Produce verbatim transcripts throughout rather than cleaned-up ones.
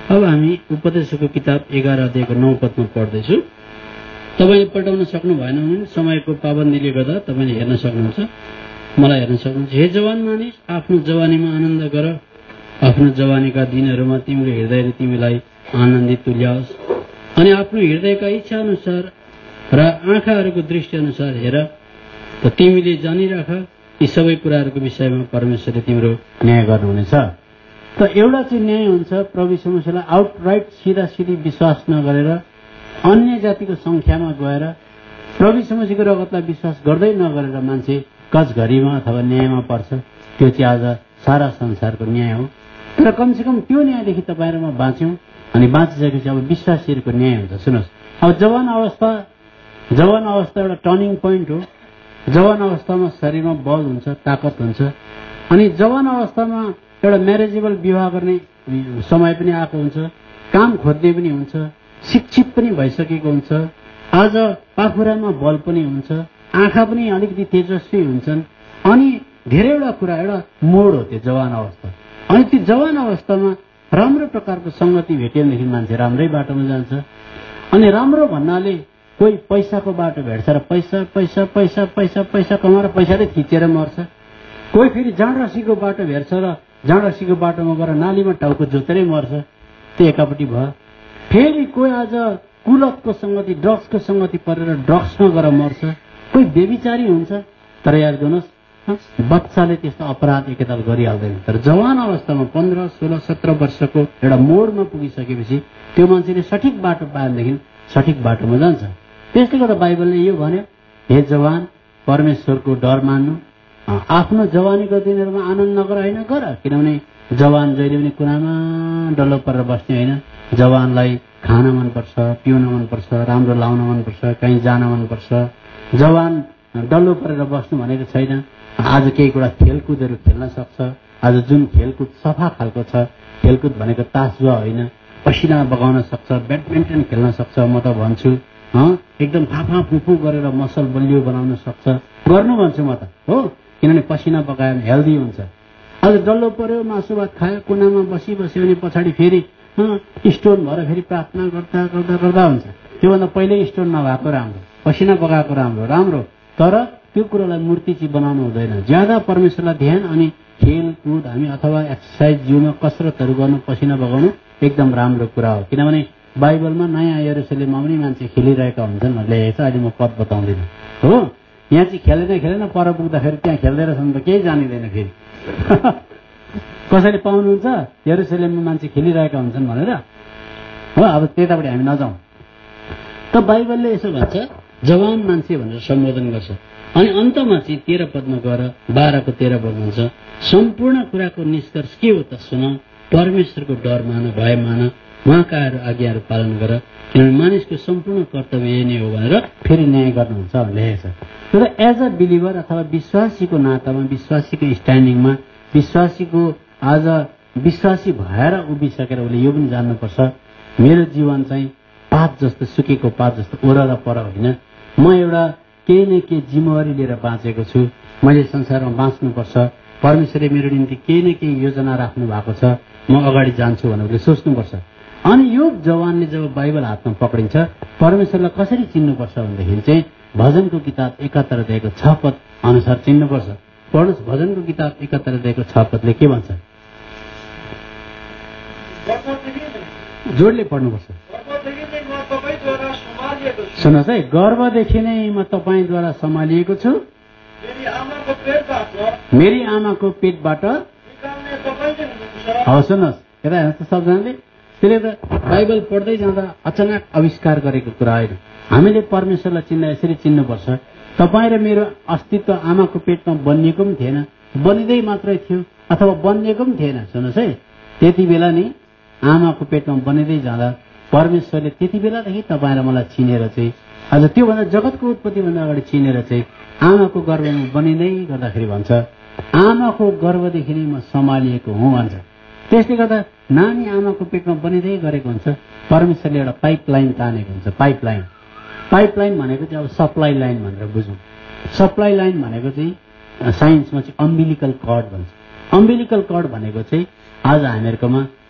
अब हामी उपदेशको किताब एघार अध्यायको नौ पदमा पढ्दैछु। तपाईँले पल्टाउन सक्नु भएन भने समयको पाबन्दीले गर्दा तपाईँले हेर्न सक्नुहुन्छ, मलाई हेर्न सक्नुहुन्छ। हे जवान मानिस, आफ्नो जवानीमा आनन्द गर, आफ्नो जवानीका दिनहरूमा तिम्रो हृदयले तिमीलाई आनन्दित तुल्याओस्, अनि आफ्नो हृदयका इच्छा अनुसार र आँखाहरूको दृष्टि अनुसार हेर। त तिमीले जानिराख यी सबै कुराहरूको विषयमा परमेश्वरले तिम्रो न्याय गर्नुहुनेछ। त एउटा चाहिँ न्याय हुन्छ, प्रभु यीशु मसीहलाई आउटराइट सिधा सिधी विश्वास नगरेर अन्य जातिको संख्यामा गएर प्रभु यीशु मसीहको रगतलाई विश्वास गर्दै नगरेर मान्छे कचघरीमा अथवा न्यायमा पर्छ। त्यो चाहिँ आज सारा संसारको न्याय हो। तर कमसेकम त्यो न्यायदेखि तपाईँहरूमा बाँच्यौँ, अनि बाँचिसकेपछि अब विश्वासीहरूको न्याय हुन्छ। सुन्नुहोस्, अब जवान अवस्था जवान अवस्था एउटा टर्निङ पोइन्ट हो। जवान अवस्थामा शरीरमा बल हुन्छ, ताकत हुन्छ, अनि जवान अवस्थामा एउटा म्यारेजेबल विवाह गर्ने समय पनि आएको हुन्छ, काम खोज्ने पनि हुन्छ, शिक्षित पनि भइसकेको हुन्छ, आज पाखुरामा बल पनि हुन्छ, आँखा पनि अलिकति तेजस्वी हुन्छन्, अनि धेरैवटा कुरा एउटा मोड हो त्यो जवान अवस्था। अनि त्यो जवान अवस्थामा राम्रो प्रकारको संगति भेट्यो भनेदेखि मान्छे राम्रै बाटोमा जान्छ। अनि राम्रो भन्नाले कोही पैसाको बाटो भेट्छ र पैसा पैसा पैसा पैसा पैसा कमाएर पैसाले थिचेर मर्छ। कोही फेरि जाँडरसीको बाटो भेट्छ र जाँडरसीको बाटोमा गएर नालीमा टाउको जोतेरै मर्छ। त्यो एकापट्टि भयो। फेरि कोही आज कुलतको संगति, ड्रग्सको संगति परेर ड्रग्समा गएर मर्छ। कोही बेविचारी हुन्छ। तर याद गर्नुहोस्, बच्चाले त्यस्तो अपराध एकताल गरिहाल्दैन। तर जवान अवस्थामा पन्ध्र सोह्र सत्र वर्षको एउटा मोडमा पुगिसकेपछि त्यो मान्छेले सठिक बाटो पाएदेखि सठिक बाटोमा जान्छ। त्यसले गर्दा बाइबलले यो भन्यो, हे जवान, परमेश्वरको डर मान्नु, आफ्नो जवानीको दिनहरूमा आनन्द नगर होइन, गर। किनभने जवान जहिले पनि कुनामा डल्लो परेर बस्ने होइन। जवानलाई खान मनपर्छ, पिउन मनपर्छ, राम्रो लाउन मनपर्छ, कहीँ जान मनपर्छ। जवान डल्लो परेर बस्नु भनेको छैन। आज केही कुरा खेलकुदहरू खेल्न सक्छ। आज जुन खेलकुद सफा खालको छ, खेलकुद भनेको तास जुवा होइन, पसिना बगाउन सक्छ, ब्याडमिन्टन खेल्न सक्छ। म त भन्छु एकदम फाफा फुफु गरेर मसल बलियो बनाउन सक्छ, गर्नु भन्छु म त, हो। किनभने पसिना बगायो भने हेल्दी हुन्छ। आज डल्लो पर्यो, मासु भात खायो, कुनामा बसी बस्यो भने पछाडि फेरि स्टोन भएर फेरि प्रार्थना गर्दा गर्दा गर्दा हुन्छ। त्योभन्दा पहिल्यै स्टोन नभएको राम्रो, पसिना बगाएको राम्रो राम्रो तर त्यो कुरालाई मूर्ति चाहिँ बनाउनु हुँदैन। ज्यादा परमेश्वरलाई ध्यान अनि खेलकुद हामी अथवा एक्सर्साइज, जिउमा कसरतहरू गर्नु, पसिना बगाउनु एकदम राम्रो कुरा हो। किनभने बाइबलमा नयाँ यरुशलेममा पनि मान्छे खेलिरहेका हुन्छन् भन्ने लेखेको छ। अहिले म पद बताउँदिनँ, हो। यहाँ चाहिँ खेलेन खेलेन पर पुग्दाखेरि त्यहाँ खेल्दै रहेछन् त केही जानिँदैन फेरि। कसैले पाउनुहुन्छ यरुशलेममा मान्छे खेलिरहेका हुन्छन् भनेर, हो। अब त्यतापट्टि हामी नजाउँ। त बाइबलले यसो भन्छ, जवान मान्छे भनेर सम्बोधन गर्छ। अनि अन्तमा चाहिँ तेह्र पदमा गएर बाह्रको तेह्र पद भन्छ, सम्पूर्ण कुराको निष्कर्ष के हो त सुन, परमेश्वरको डर मान, भय मान, उहाँका आज्ञाहरू पालन गर, किनभने मानिसको सम्पूर्ण कर्तव्य यही नै हो भनेर फेरि न्याय गर्नुहुन्छ भन्ने लेखेको छ। तर एज अ बिलिभर अथवा विश्वासीको नातामा, विश्वासीको स्ट्यान्डिङमा, विश्वासीको आज विश्वासी भएर उभिसकेर उसले यो पनि जान्नुपर्छ, मेरो जीवन चाहिँ पात जस्तो, सुकेको पात जस्तो ओर पर होइन। म एउटा केही न केही जिम्मेवारी लिएर बाँचेको छु। मैले संसारमा बाँच्नुपर्छ। परमेश्वरले मेरो निम्ति केही न केही योजना राख्नु भएको छ, म अगाडि जान्छु भनेर उसले सोच्नुपर्छ। अनि यो जवानले जब बाइबल हातमा पक्रिन्छ, परमेश्वरलाई कसरी चिन्नुपर्छ भनेदेखि चाहिँ भजनको किताब एकात्तर अध्यायको छ पद अनुसार चिन्नुपर्छ। पढ्नुहोस्, भजनको किताब एकात्तर अध्यायको छ पदले के भन्छ? जोडले पढ्नुपर्छ। सुन्नुहोस् है, गर्भदेखि नै म तपाईँद्वारा सम्हालिएको छु, मेरी आमाको पेटबाट। हो, सुन्नुहोस्, यता हेर्नुहोस् त सबजनाले। त्यसले त बाइबल पढ्दै जाँदा अचानक आविष्कार गरेको कुरा होइन। हामीले परमेश्वरलाई चिन्दा यसरी चिन्नुपर्छ, तपाईँ र मेरो अस्तित्व आमाको पेटमा बनिएको पनि थिएन, बनिँदै मात्रै थियो अथवा बनिएको पनि थिएन। सुन्नुहोस् है, त्यति बेला नि आमाको पेटमा बनिँदै जाँदा परमेश्वरले त्यति बेलादेखि तपाईँ र मलाई चिनेर चाहिँ, आज त्योभन्दा जगतको उत्पत्तिभन्दा अगाडि चिनेर चाहिँ आमाको गर्भमा बनिँदै गर्दाखेरि भन्छ, आमाको गर्भदेखि नै म सम्हालिएको हुँ भन्छ। त्यसले गर्दा नानी आमाको पेटमा बनिँदै गरेको हुन्छ। परमेश्वरले एउटा पाइप लाइन तानेको हुन्छ। पाइप लाइन पाइप लाइन भनेको चाहिँ अब सप्लाई लाइन भनेर बुझौँ। सप्लाई लाइन भनेको चाहिँ साइन्समा चाहिँ अम्बिलिकल कर्ड भन्छ। अम्बिलिकल कर्ड भनेको चाहिँ आज हामीहरूकोमा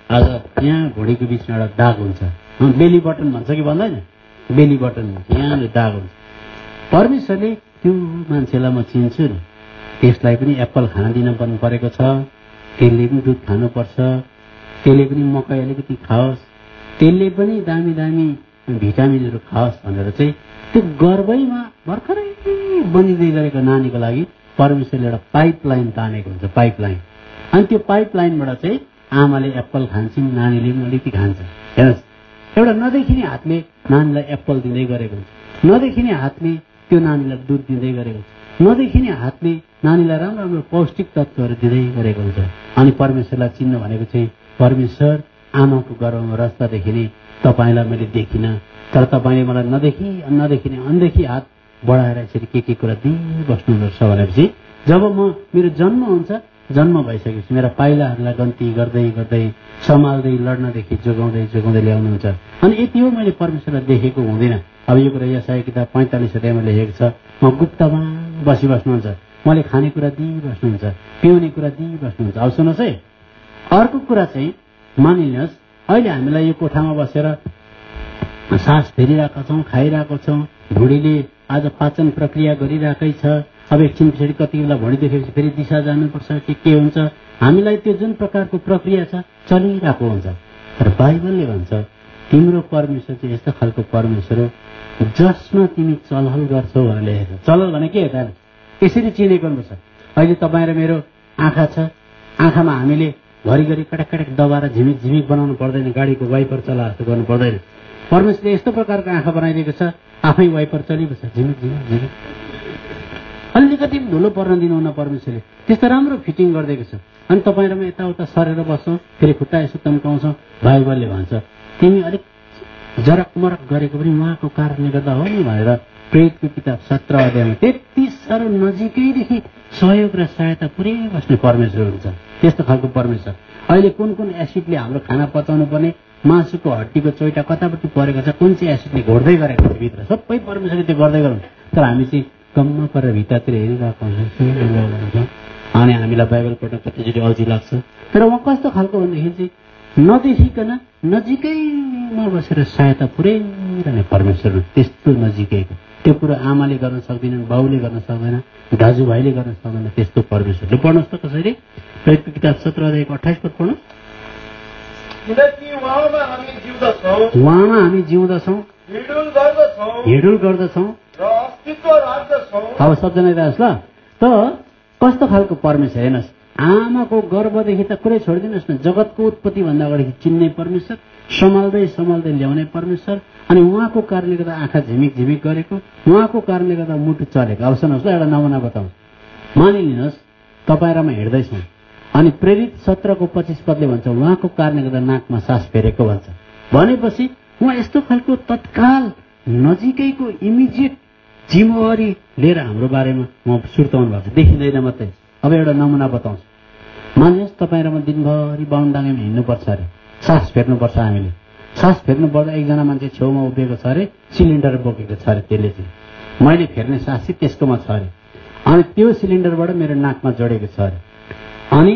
आज यहाँ घोडीको बिचमा एउटा दाग हुन्छ, बेली बटन भन्छ कि भन्दैन, बेली बटन भन्छ, यहाँले दाग हुन्छ। परमेश्वरले त्यो मान्छेलाई म चिन्छु नि, त्यसलाई पनि एप्पल खान दिन पर्नु परेको छ, त्यसले पनि दुध खानुपर्छ, त्यसले पनि मकै अलिकति खाओस्, त्यसले पनि दामी दामी भिटामिनहरू खाओस् भनेर चाहिँ त्यो गर्भैमा भर्खरै बनिँदै गरेको नानीको लागि परमेश्वरले एउटा पाइप लाइन तानेको हुन्छ, पाइप लाइन। अनि त्यो पाइप लाइनबाट चाहिँ आमाले एप्पल खान्छन्, नानीले पनि अलिकति खान्छ। हेर्नुहोस्, एउटा नदेखिने हातले नानीलाई एप्पल दिँदै गरेको हुन्छ, नदेखिने हातले त्यो नानीलाई दुध दिँदै गरेको हुन्छ, नदेखिने हातले नानीलाई राम्रो राम्रो पौष्टिक तत्त्वहरू दिँदै गरेको हुन्छ। अनि परमेश्वरलाई चिन्नु भनेको चाहिँ परमेश्वर आमाको गर्भमा रस्तादेखि नै तपाईँलाई मैले देखिनँ, तर तपाईँले मलाई नदेखि नदेखिने अनदेखि हात बढाएर यसरी के के कुरा दिइबस्नुपर्छ भनेपछि जब म मेरो जन्म हुन्छ, जन्म भइसकेपछि मेरा पाइलाहरूलाई गन्ती गर्दै गर्दै सम्हाल्दै लड्नदेखि जोगाउँदै जोगाउँदै ल्याउनुहुन्छ। अनि यति हो मैले परमेश्वरलाई देखेको हुँदैन। अब यो कुरा यसाया किताब पैँतालिस अध्यायमा लेखेको छ, म गुप्तमा बसिबस्नुहुन्छ, मैले खानेकुरा दिइबस्नुहुन्छ, पिउने कुरा दिइबस्नुहुन्छ। अब सुन्नुहोस् है, अर्को कुरा चाहिँ मानिलिनुहोस् अहिले हामीलाई यो कोठामा बसेर सास फेरिरहेका छौँ, खाइरहेको छौँ, भुँडीले आज पाचन प्रक्रिया गरिरहेकै छ। अब एकछिन पछाडि कति बेला भुँडी देखेपछि फेरि दिशा जानुपर्छ कि के हुन्छ, हामीलाई त्यो जुन प्रकारको प्रक्रिया छ चलिरहेको हुन्छ। तर बाइबलले भन्छ तिम्रो परमेश्वर चाहिँ यस्तो खालको परमेश्वर हो जसमा तिमी चलहल गर्छौ भनेर लेखेको छ। चलहल भने के हो त? यसरी चिनेको हुनुपर्छ। अहिले तपाईँ र मेरो आँखा छ, आँखामा हामीले घरिघरि कटक कटक दबाएर झिमिक झिमिक बनाउनु पर्दैन, गाडीको वाइपर चला जस्तो गर्नु पर्दैन। परमेश्वरले यस्तो प्रकारको आँखा बनाइदिएको छ, आफै वाइपर चलिबस्छ, झिमिक झिमिक झिमिक, अलिकति धुलो पर्न दिनुहुन्न परमेश्वरले, त्यस्तो राम्रो फिटिङ गरिदिएको छ। अनि तपाईँ र म यताउता सरेर बस्छौँ, फेरि खुट्टा यसो तन्काउँछौँ, बाइबलले भन्छ तिमी अलिक जरक मरक गरेको पनि उहाँको कारणले गर्दा हो नि भनेर प्रेरितको किताब सत्र अध्यायमा त्यति साह्रो नजिकैदेखि सहयोग र सहायता पुरै बस्ने परमेश्वर हुन्छ। त्यस्तो खालको परमेश्वर। अहिले कुन कुन एसिडले हाम्रो खाना पचाउनु पर्ने, मासुको हड्डीको चोइटा कतापट्टि परेको छ, कुन चाहिँ एसिडले घोड्दै गरेको छ भित्र, सबै परमेश्वरले त्यो गर्दै गर्नु। तर हामी चाहिँ कम्म परेर भित्रतिर हेरिरहेको हुन्छ अनि हामीलाई बाइबल पढ्न कतिचोटि अल्छी लाग्छ। तर उहाँ कस्तो खालको भनेदेखि चाहिँ नदेखिकन नजिकैमा बसेर सहायता पुर्याइरहने परमेश्वर, त्यस्तो नजिकैको। त्यो कुरो आमाले गर्न सक्दैनन्, बाउले गर्न सक्दैन, दाजुभाइले गर्न सक्दैन, त्यस्तो परमेश्वरले। पढ्नुहोस् त कसरी प्रेरितको किताब सत्र अध्यायको अट्ठाइस पद पढ्नुहोस्। उहाँमा हामी जिउँदछौँ, उहाँमा हामी जिउँदछौँ, हिँडुल गर्दछौँ हिँडुल गर्दछौँ र अस्तित्व राख्दछौँ। अब सबजना हेर्नुहोस् ल, त कस्तो खालको परमेश्वर हेर्नुहोस्। आमाको गर्भदेखि त कुरै छोडिदिनुहोस् न, जगतको उत्पत्ति भन्दा अगाडि चिन्ने परमेश्वर, सम्हाल्दै सम्हाल्दै ल्याउने परमेश्वर, अनि उहाँको कारणले गर्दा आँखा झिमिक झिमिक गरेको, उहाँको कारणले गर्दा मुटु चलेको। अब सुन्नुहोस् ल, एउटा नमुना बताउँ। मानिलिनुहोस् तपाईँ र म हिँड्दैछौँ अनि प्रेरित सत्रको पच्चिस पदले भन्छ उहाँको कारणले गर्दा नाकमा सास फेरेको भन्छ। भनेपछि उहाँ यस्तो खालको तत्काल नजिकैको इमिडिएट जिम्मेवारी लिएर हाम्रो बारेमा उहाँ सुर्ताउनु भएको छ, देखिँदैन मात्रै। अब एउटा नमुना बताउँछु। मानिनुहोस् तपाईँ र म दिनभरि बाहुनडाँगैमा हिँड्नुपर्छ अरे, सास फेर्नुपर्छ। हामीले सास फेर्नु पर्दा एकजना मान्छे छेउमा उभिएको छ अरे, सिलिन्डर बोकेको छ अरे, त्यसले चाहिँ मैले फेर्ने सास चाहिँ त्यसकोमा छ अरे, अनि त्यो सिलिन्डरबाट मेरो नाकमा जोडेको छ अरे, अनि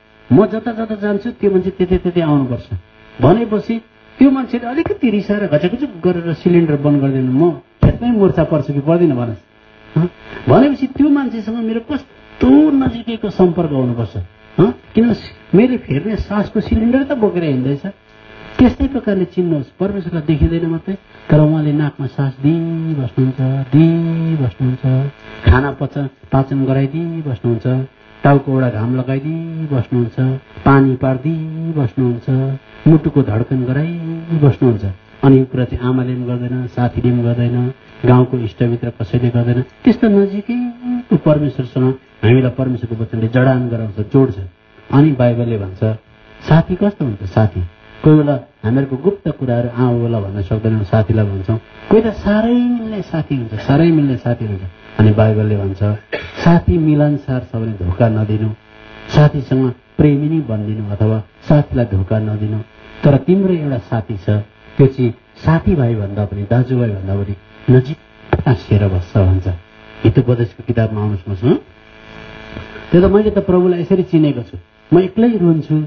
म जता जता जान्छु त्यो मान्छे त्यतै त्यतै आउनुपर्छ। भनेपछि त्यो मान्छेले अलिकति रिसाएर घचघुचुक गरेर सिलिन्डर बन्द गरिदिनु, म खेतमै मुर्छा पर्छु कि पर्दिनँ भन्नुहोस्। भनेपछि त्यो मान्छेसँग मेरो कस्तो नजिकैको सम्पर्क हुनुपर्छ, किन मैले फेर्ने सासको सिलिन्डर त बोकेर हिँड्दैछ। त्यस्तै प्रकारले चिन्नुहोस्, परमेश्वरलाई देखिँदैन मात्रै, तर उहाँले नाकमा सास दिइबस्नुहुन्छ, दिइबस्नुहुन्छ, खाना पचन पाचन गराइदिई बस्नुहुन्छ, टाउकोबाट घाम लगाइदिई बस्नुहुन्छ, पानी पारिदिई बस्नुहुन्छ, मुटुको धड्कन गराइ बस्नुहुन्छ। अनि यो कुरा चाहिँ आमाले पनि गर्दैन, साथीले पनि गर्दैन, गाउँको इष्टमित्र कसैले गर्दैन। त्यस्तो नजिकैको परमेश्वरसँग हामीलाई परमेश्वरको वचनले जडान गराउँछ, जोड्छ। अनि बाइबलले भन्छ साथी कस्तो हुन्छ। साथी कोही बेला हामीहरूको गुप्त कुराहरू आऊ बेला भन्न सक्दैनौँ, साथीलाई भन्छौँ। कोही त साह्रै मिल्ने साथी हुन्छ, साह्रै मिल्ने साथी हुन्छ। अनि बाइबलले भन्छ साथी मिलनसार छ भने धोका नदिनु, साथीसँग प्रेमी नै बनिदिनु अथवा साथीलाई धोका नदिनु। तर तिम्रो एउटा साथी छ, त्यो चाहिँ साथीभाइ भन्दा पनि दाजुभाइ भन्दा पनि नजिक टाँसिएर बस्छ भन्छ। हितोपदेशको किताबमा आउनुहोस् मसँग। त्यो त मैले त प्रभुलाई यसरी चिनेको छु, म एक्लै रुन्छु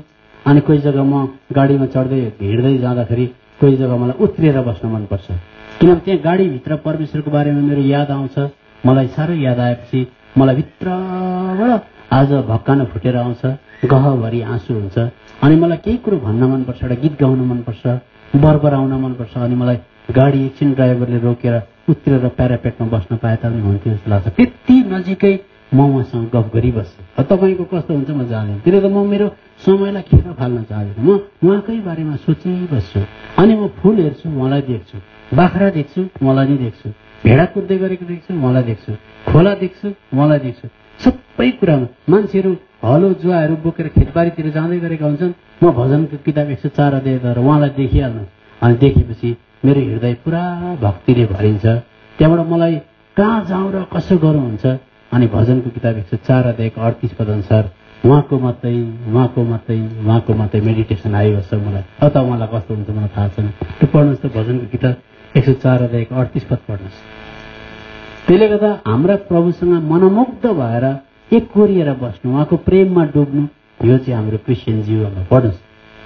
अनि कोही जग्गा म गाडीमा चढ्दै हिँड्दै जाँदाखेरि कोही जग्गा मलाई उत्रिएर बस्न मनपर्छ, किनभने त्यहाँ गाडीभित्र परमेश्वरको बारेमा मेरो याद आउँछ। मलाई साह्रो याद आएपछि मलाई भित्रबाट आज भक्कानो फुटेर आउँछ, गहभरि आँसु हुन्छ। अनि मलाई केही कुरो भन्न मनपर्छ, एउटा गीत गाउन मनपर्छ, बरबराउन मनपर्छ। अनि मलाई गाडी एकछिन ड्राइभरले रोकेर उत्रेर प्यारापेटमा बस्न पाए तापनि हुन्थ्यो जस्तो लाग्छ। त्यति नजिकै म उहाँसँग गफ गरिबस्छु। तपाईँको कस्तो हुन्छ म जान्दिनँ, त्यसले त म मेरो समयलाई खेर फाल्न चाहदिनँ। म उहाँकै बारेमा सोचिबस्छु। अनि म फुल हेर्छु, उहाँलाई देख्छु, बाख्रा देख्छु, उहाँलाई नै देख्छु, भेडा कुद्दै गरेको देख्छु, उहाँलाई देख्छु, खोला देख्छु, उहाँलाई देख्छु। सबै कुरामा मान्छेहरू हलो जुवाहरू बोकेर खेतबारीतिर जाँदै गरेका हुन्छन्। म भजनको किताब एक सय चार अध्याय गरेर उहाँलाई देखिहाल्नु। अनि देखेपछि मेरो हृदय पुरा भक्तिले भरिन्छ। त्यहाँबाट मलाई कहाँ जाउँ र कसो गरौँ हुन्छ। अनि भजनको किताब एक सय चार अध्यायको अडतिस पद अनुसार उहाँको मात्रै उहाँको मात्रै उहाँको मात्रै मेडिटेसन आइबस्छ मलाई। अब त उहाँलाई कस्तो हुन्छ मलाई थाहा छैन। त्यो पढ्नुहोस् त, भजनको किताब एक सय चार अध्यायको अडतिस पद पढ्नुहोस्। त्यसले गर्दा हाम्रा प्रभुसँग मनमुग्ध भएर एक कोरिएर बस्नु, उहाँको प्रेममा डुब्नु, यो चाहिँ हाम्रो क्रिस्चियन जीवनमा। पढ्नुहोस्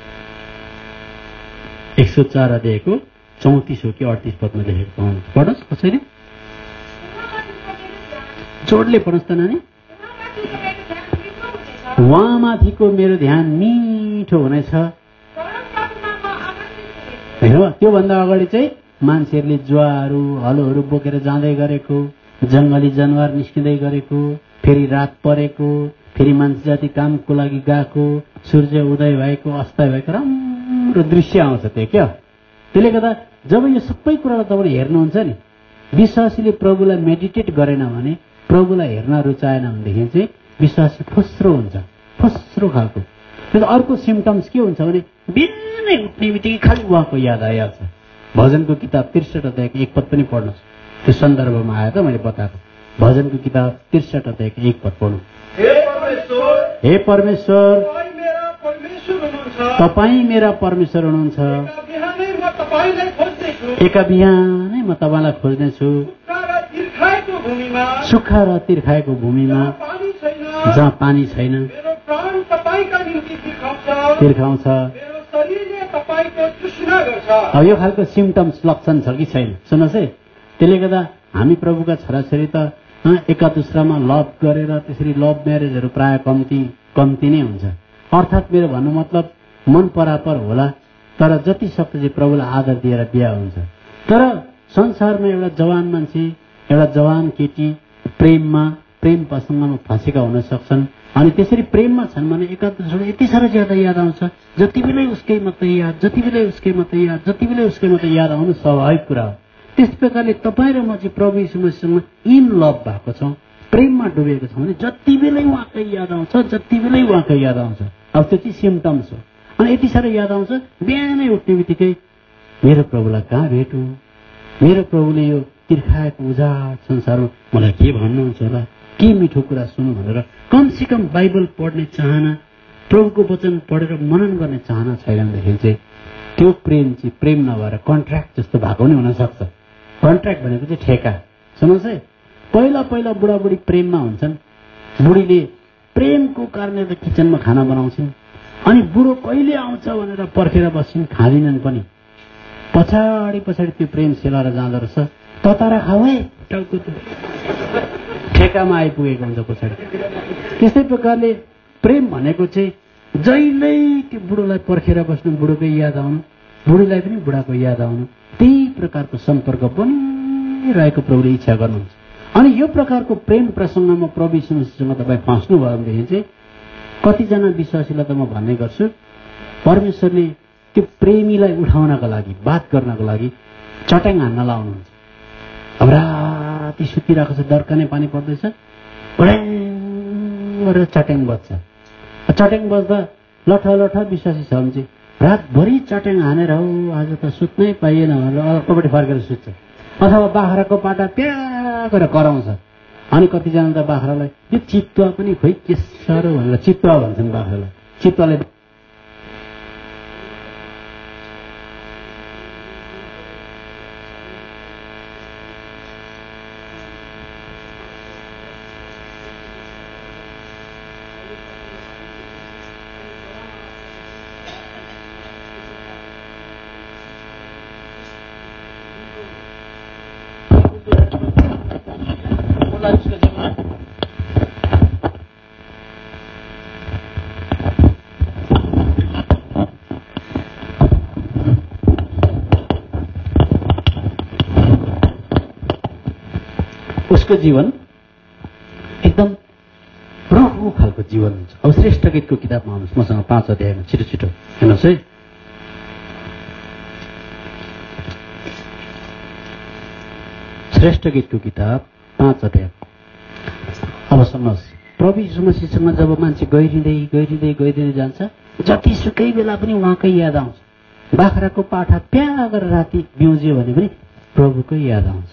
एक सय चार अध्यायको चौतिस हो कि अडतिस पदमा लेखेको पाउनु। पढ्नुहोस् कसैले, जोडले पढ्नुहोस् त नानी। उहाँमाथिको मेरो ध्यान मिठो हुनेछ। हेर, त्योभन्दा अगाडि चाहिँ मान्छेहरूले जुवाहरू हलोहरू बोकेर जाँदै गरेको, जङ्गली जनावर निस्किँदै गरेको, फेरि रात परेको, फेरि मान्छे जाति कामको लागि गएको, सूर्य उदय भएको अस्त भएको राम्रो दृश्य आउँछ त्यो क्या। त्यसले गर्दा जब यो सबै कुरालाई तपाईँले हेर्नुहुन्छ नि, विश्वासीले प्रभुलाई मेडिटेट गरेन भने, प्रभुलाई हेर्न रुचाएन भनेदेखि चाहिँ विश्वासी फस्रो हुन्छ, फस्रो खालको। त्यो अर्को सिम्टम्स के हुन्छ भने बिहानै उठ्ने बित्तिकै खालि उहाँको याद आइहाल्छ। भजनको किताब त्रिसठ अध्यायको एक पद पनि पढ्नुहोस्, त्यो सन्दर्भमा आयो त मैले बताएको। भजनको किताब त्रिसठ अध्यायको एक पद पढ्नु। हे परमेश्वर, तपाईँ मेरा परमेश्वर हुनुहुन्छ। एका बिहानै म तपाईँलाई खोज्नेछु, सुक्खा र तिर्खाएको भूमिमा जहाँ पानी छैन, तिर्खाउँछ। अब यो खालको सिम्टम्स लक्षण छ कि छैन सुन्नुहोस् है। त्यसले गर्दा हामी प्रभुका छोराछोरी त एका दुस्रामा लभ गरेर त्यसरी लभ म्यारेजहरू प्राय कम्ती कम्ती नै हुन्छ। अर्थात् मेरो भन्नु मतलब मन परापर होला, तर जति सक्दो चाहिँ प्रभुलाई आदर दिएर बिहा हुन्छ। तर संसारमा एउटा जवान मान्छे, एउटा जवान केटी प्रेममा प्रेम प्रसङ्गमा फँसेका हुन सक्छन्। अनि त्यसरी प्रेममा छन् भने एका दुस्रालाई यति साह्रो ज्यादा याद आउँछ, जति बेलै उसकै मात्रै याद, जति बेलै उसकै मात्रै याद, जति बेलै उसकै मात्रै याद आउनु स्वाभाविक कुरा हो। त्यस प्रकारले तपाईँ र म चाहिँ प्रभु यीशु मसीहसँग इन लभ भएको छौँ, प्रेममा डुबेको छौँ भने जति बेलै उहाँकै याद आउँछ, जति बेलै उहाँकै याद आउँछ। अब त्यो चाहिँ सिम्टम्स हो। अनि यति साह्रो याद आउँछ, बिहानै उठ्ने बित्तिकै मेरो प्रभुलाई कहाँ भेटौँ, मेरो प्रभुले यो तिर्खाएको उजाड संसारमा मलाई के भन्नुहुन्छ होला, के मिठो कुरा सुन्नु भनेर कमसेकम बाइबल पढ्ने चाहना, प्रभुको वचन पढेर मनन गर्ने चाहना छैन भनेदेखि चाहिँ त्यो प्रेम चाहिँ प्रेम नभएर कन्ट्र्याक्ट जस्तो भएको नै हुनसक्छ। कन्ट्र्याक्ट भनेको चाहिँ ठेका। सुन्नुहोस् है, पहिला पहिला बुढाबुढी प्रेममा हुन्छन्, बुढीले प्रेमको कारणले त किचनमा खाना बनाउँछिन्, अनि बुढो कहिले आउँछ भनेर पर्खेर बस्छिन्, खाँदिनन् पनि। पछाडि पछाडि त्यो प्रेम सेलाएर जाँदो रहेछ, ततारा खाऊ है टाउको ठेकामा आइपुगेको हुन्छ पछाडि। त्यस्तै प्रकारले प्रेम भनेको चाहिँ जहिल्यै त्यो बुढोलाई पर्खेर बस्नु, बुढोकै याद आउनु, बुढीलाई पनि बुढाको याद आउनु, त्यही प्रकारको सम्पर्क बनिरहेको प्रभुले इच्छा गर्नुहुन्छ। अनि यो प्रकारको प्रेम प्रसङ्गमा प्रभु यीशु मसीहसँग तपाईँ फस्नुभयो भनेदेखि चाहिँ कतिजना विश्वासीलाई त म भन्ने गर्छु, परमेश्वरले त्यो प्रेमीलाई उठाउनको लागि, बात गर्नको लागि चट्याङ हान्न लाउनुहुन्छ। अब राति सुतिरहेको छ, दर्कने पानी पर्दैछ, गरेर चट्याङ बज्छ। चट्याङ बज्दा लठ लठ विश्वासी छ भने चाहिँ रातभरि चट्याङ हानेर हो आज त सुत्नै पाइएन भनेर अर्कोपट्टि फर्केर सुत्छ। अथवा बाख्राको पाटा प्या गरेर कराउँछ। अनि कतिजना त बाख्रालाई यो चितुवा पनि खोइ के साह्रो भनेर चितुवा भन्छन् बाख्रालाई। चितुवाले उसको जीवन एकदम प्रभु खालको जीवन हुन्छ। अब श्रेष्ठ गीतको किताबमा आउनुहोस् मसँग पाँच अध्यायमा छिटो छिटो हेर्नुहोस् है। श्रेष्ठ गीतको किताब पाँच अध्याय। अब सुन्नुहोस्, प्रभु यीशु मसीहसँग जब मान्छे गहिरिँदै गहिरिँदै गहिरिँदै जान्छ, जतिसुकै बेला पनि उहाँकै याद आउँछ। बाख्राको पाठा प्या गरेर राति बिउज्यो भने पनि प्रभुकै याद आउँछ।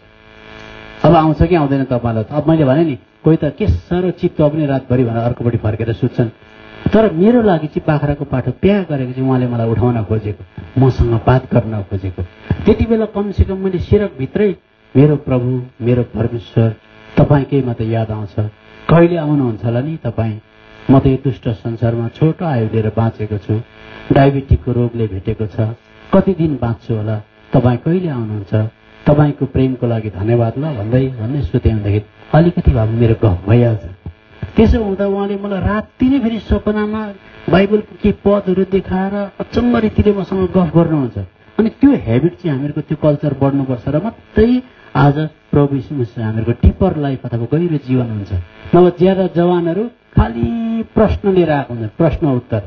अब आउँछ कि आउँदैन तपाईँलाई? अब मैले भने नि, कोही त के साह्रो चित्त पनि रातभरि भनेर अर्कोपट्टि फर्केर सुत्छन्। तर मेरो लागि चाहिँ बाख्राको पाठो प्या गरेको चाहिँ उहाँले मलाई उठाउन खोजेको, मसँग बात गर्न खोजेको। त्यति बेला कमसेकम मैले सिरकभित्रै मेरो प्रभु मेरो परमेश्वर तपाईँकैमा त याद आउँछ। कहिले आउनुहुन्छ होला नि तपाईँ? म त यो दुष्ट संसारमा छोटो आयु लिएर बाँचेको छु, डायबिटिकको रोगले भेटेको छ, कति दिन बाँच्छु होला, तपाईँ कहिले आउनुहुन्छ? तपाईँको प्रेमको लागि धन्यवाद ल भन्दै भन्दै सुत्याउँदाखेरि अलिकति भए मेरो गफ भइहाल्छ। त्यसो हुँदा उहाँले मलाई राति नै फेरि सपनामा बाइबलको के पदहरू देखाएर अचम्म रीतिले मसँग गफ गर्नुहुन्छ। अनि त्यो हेबिट चाहिँ हामीहरूको त्यो कल्चर बढ्नुपर्छ र मात्रै आज प्रभु यीशु मसीह हामीहरूको टिपर लाइफ अथवा गहिरो जीवन हुन्छ। नभए ज्यादा जवानहरू खालि प्रश्न लिएर आएको हुन्छ, प्रश्न उत्तर।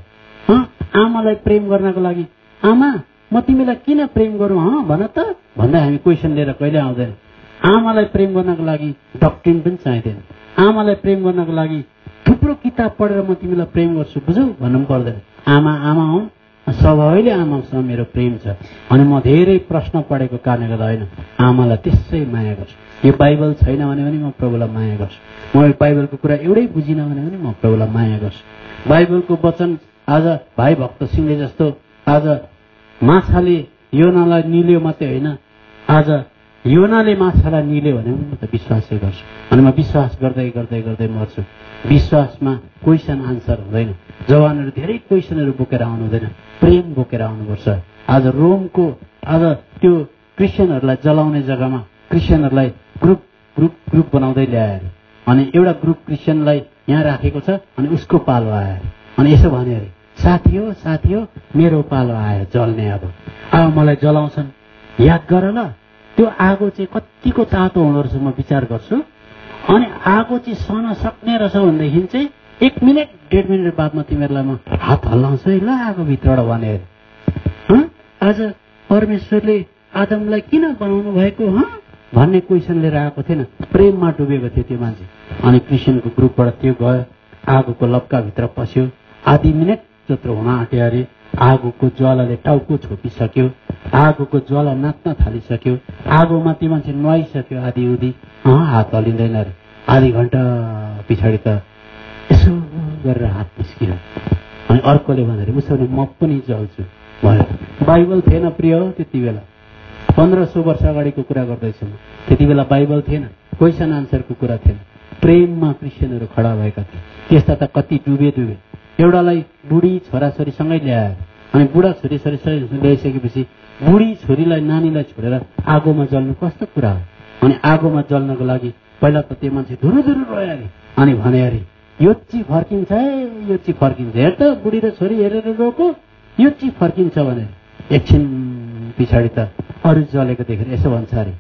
आमालाई प्रेम गर्नको लागि, आमा म तिमीलाई किन प्रेम गरौँ हँ भन त भन्दा हामी क्वेसन लिएर कहिले आउँदैन। आमालाई प्रेम गर्नको लागि डक्ट्रिन पनि चाहिँदैन। आमालाई प्रेम गर्नको लागि थुप्रो किताब पढेर म तिमीलाई प्रेम गर्छु बुझौ भन्नु पनि पर्दैन। आमा आमा हुन्, सबैले आमासँग मेरो प्रेम छ। अनि म धेरै प्रश्न पढेको कारणले गर्दा होइन, आमालाई त्यसै माया गर्छु। यो बाइबल छैन भने पनि म प्रभुलाई माया गर्छु। म यो बाइबलको कुरा एउटै बुझिनँ भने पनि म प्रभुलाई माया गर्छु। बाइबलको वचन आज भाइ भक्त सिंहले जस्तो आज माछाले योनालाई निल्यो मात्रै होइन, आज योनाले माछालाई निल्यो भने म त विश्वासै गर्छु। अनि म विश्वास गर्दै गर्दै गर्दै मर्छु। विश्वासमा क्वेसन आन्सर हुँदैन। जवानहरू धेरै क्वेसनहरू बोकेर आउनु हुँदैन, प्रेम बोकेर आउनुपर्छ। आज रोमको आज त्यो क्रिस्चियनहरूलाई जलाउने जग्गामा क्रिस्चियनहरूलाई ग्रुप ग्रुप ग्रुप बनाउँदै ल्यायो अरे। अनि एउटा ग्रुप क्रिस्चियनलाई यहाँ राखेको छ अनि उसको पालो आयो अरे। अनि यसो भन्यो अरे, साथी हो साथी हो मेरो पालो आयो जल्ने, अब अब मलाई जलाउँछन्, याद गर ल त्यो आगो चाहिँ कतिको तातो हुँदो रहेछ म विचार गर्छु। अनि आगो चाहिँ सहन सक्ने रहेछ भनेदेखि चाहिँ एक मिनट डेढ मिनट बादमा तिमीहरूलाई म हात हल्लाउँछु है ल आगोभित्रबाट भने अरे। आज परमेश्वरले आदमलाई किन बनाउनु भएको हँ भन्ने क्वेसन लिएर आएको थिएन, प्रेममा डुबेको थियो त्यो मान्छे। अनि क्रिस्चियनको ग्रुपबाट त्यो गयो, आगोको लप्काभित्र पस्यो, आधी मिनट जत्रो हुन आँट्यो अरे। आगोको ज्वालाले टाउको छोपिसक्यो, आगोको ज्वाला नाच्न थालिसक्यो, आगोमा त्यो मान्छे नुहाइसक्यो आधी उधी, अँ हात हल्लिँदैन अरे। आधी घन्टा पछाडि त यसो गरेर हात निस्कियो। अनि अर्कोले भन्दाखेरि उसो भने म पनि जल्छु भयो। बाइबल थिएन प्रिय हो त्यति बेला, पन्ध्र सौ वर्ष अगाडिको कुरा गर्दैछु म। त्यति बेला बाइबल थिएन, क्वेसन आन्सरको कुरा थिएन। प्रेममा क्रिस्चियनहरू खडा भएका थिए। त्यस्ता त कति डुबे डुबे। एउटालाई बुढी छोराछोरीसँगै ल्यायो, अनि बुढा छोरी छोरी ल्याइसकेपछि बुढी छोरीलाई नानीलाई छोडेर आगोमा जल्नु कस्तो कुरा हो? अनि आगोमा जल्नको लागि पहिला त त्यो मान्छे धुरु धुरु रोयो अरे। अनि भने अरे यो ची फर्किन्छ है, यो ची फर्किन्छ, हेर त बुढी र छोरी हेरेर रोको, यो ची फर्किन्छ भने एकछिन पछाडि त अरू जलेको देखेर यसो भन्छ अरे,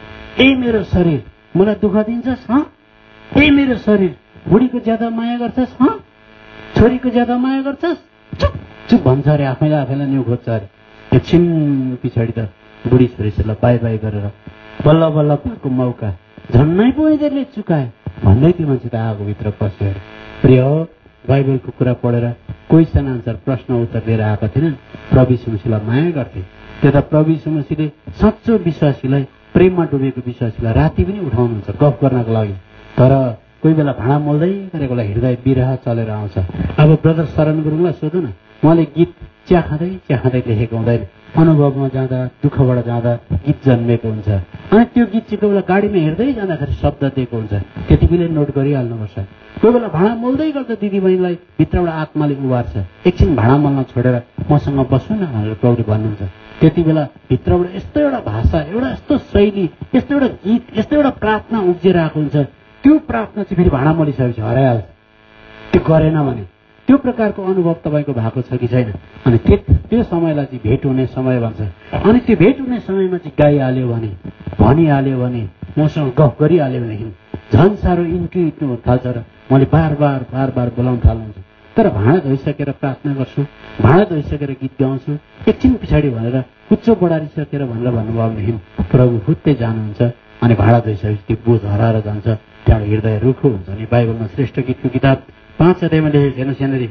ए मेरो शरीर मलाई दुःख दिन्छस् हँ? ए मेरो शरीर बुढीको ज्यादा माया गर्छस् हँ? छोरीको ज्यादा माया गर्छस्? चुप चुप भन्छ अरे, आफैलाई आफैलाई न्यु खोज्छ अरे। एकछिन पछाडि त बुढी छोरीलाई बाई बाई गरेर बल्ल बल्ल पाएको मौका झन्नै पो यिनीहरूले चुकाए भन्दै त्यो मान्छे त आगोभित्र पस्यो अरे। प्रिय हो, बाइबलको कुरा पढेर क्वेसन आन्सर प्रश्न उत्तर लिएर आएको थिएन, प्रभु यीशु मसीहलाई माया गर्थे। त्यो त प्रभु यीशु मसीहले सच्चो विश्वासीलाई, प्रेममा डुबेको विश्वासीलाई राति पनि उठाउनुहुन्छ गफ गर्नको लागि। तर कोही बेला भाँडा मोल्दै गरेकोलाई हृदय बिरह चलेर आउँछ। अब ब्रदर शरण गुरुङलाई सोधौँ न, उहाँले गीत चिया खाँदै चिया खाँदै लेखेको हुँदैन, अनुभवमा जाँदा दुःखबाट जाँदा गीत जन्मेको हुन्छ अनि त्यो गीत चाहिँ कोही बेला गाडीमा हिँड्दै जाँदाखेरि शब्द दिएको हुन्छ त्यति बेलै नोट गरिहाल्नुपर्छ। कोही बेला भाँडा मोल्दै गर्दा दिदीबहिनीलाई भित्रबाट आत्माले उभार्छ एकछिन भाँडा मोल्न छोडेर मसँग बस्नु न भनेर प्रभुले भन्नुहुन्छ। त्यति बेला भित्रबाट यस्तो एउटा भाषा एउटा यस्तो शैली यस्तो एउटा गीत यस्तो एउटा प्रार्थना उब्जिएर आएको हुन्छ त्यो प्रार्थना चाहिँ फेरि भाँडा मोलिसकेपछि हराइहाल्छ त्यो गरेन भने। त्यो प्रकारको अनुभव तपाईँको भएको छ कि छैन? अनि त्यो त्यो समयलाई चाहिँ भेट हुने समय भन्छ। अनि त्यो भेट हुने समयमा चाहिँ गाइहाल्यो भने भनिहाल्यो भने मसँग गफ गरिहाल्यो भनेदेखि झन् साह्रो इन्टु इन्टु हुन थाल्छ र मैले बार बार बार बार बोलाउन थाल्नुहुन्छ। तर भाँडा धोइसकेर प्रार्थना गर्छु भाँडा धोइसकेर गीत गाउँछु एकछिन पछाडि भनेर कुच्चो बढारिसकेर भनेर भन्नुभयो भनेदेखि प्रभु फुत्तै जानुहुन्छ अनि भाँडा धोइसकेपछि त्यो बोझ हराएर जान्छ त्यहाँबाट हृदय रुखो हुन्छ। अनि बाइबलमा श्रेष्ठ गीतको किताब पाँच अध्यायमा लेखेको हेर्नुहोस् यहाँनिर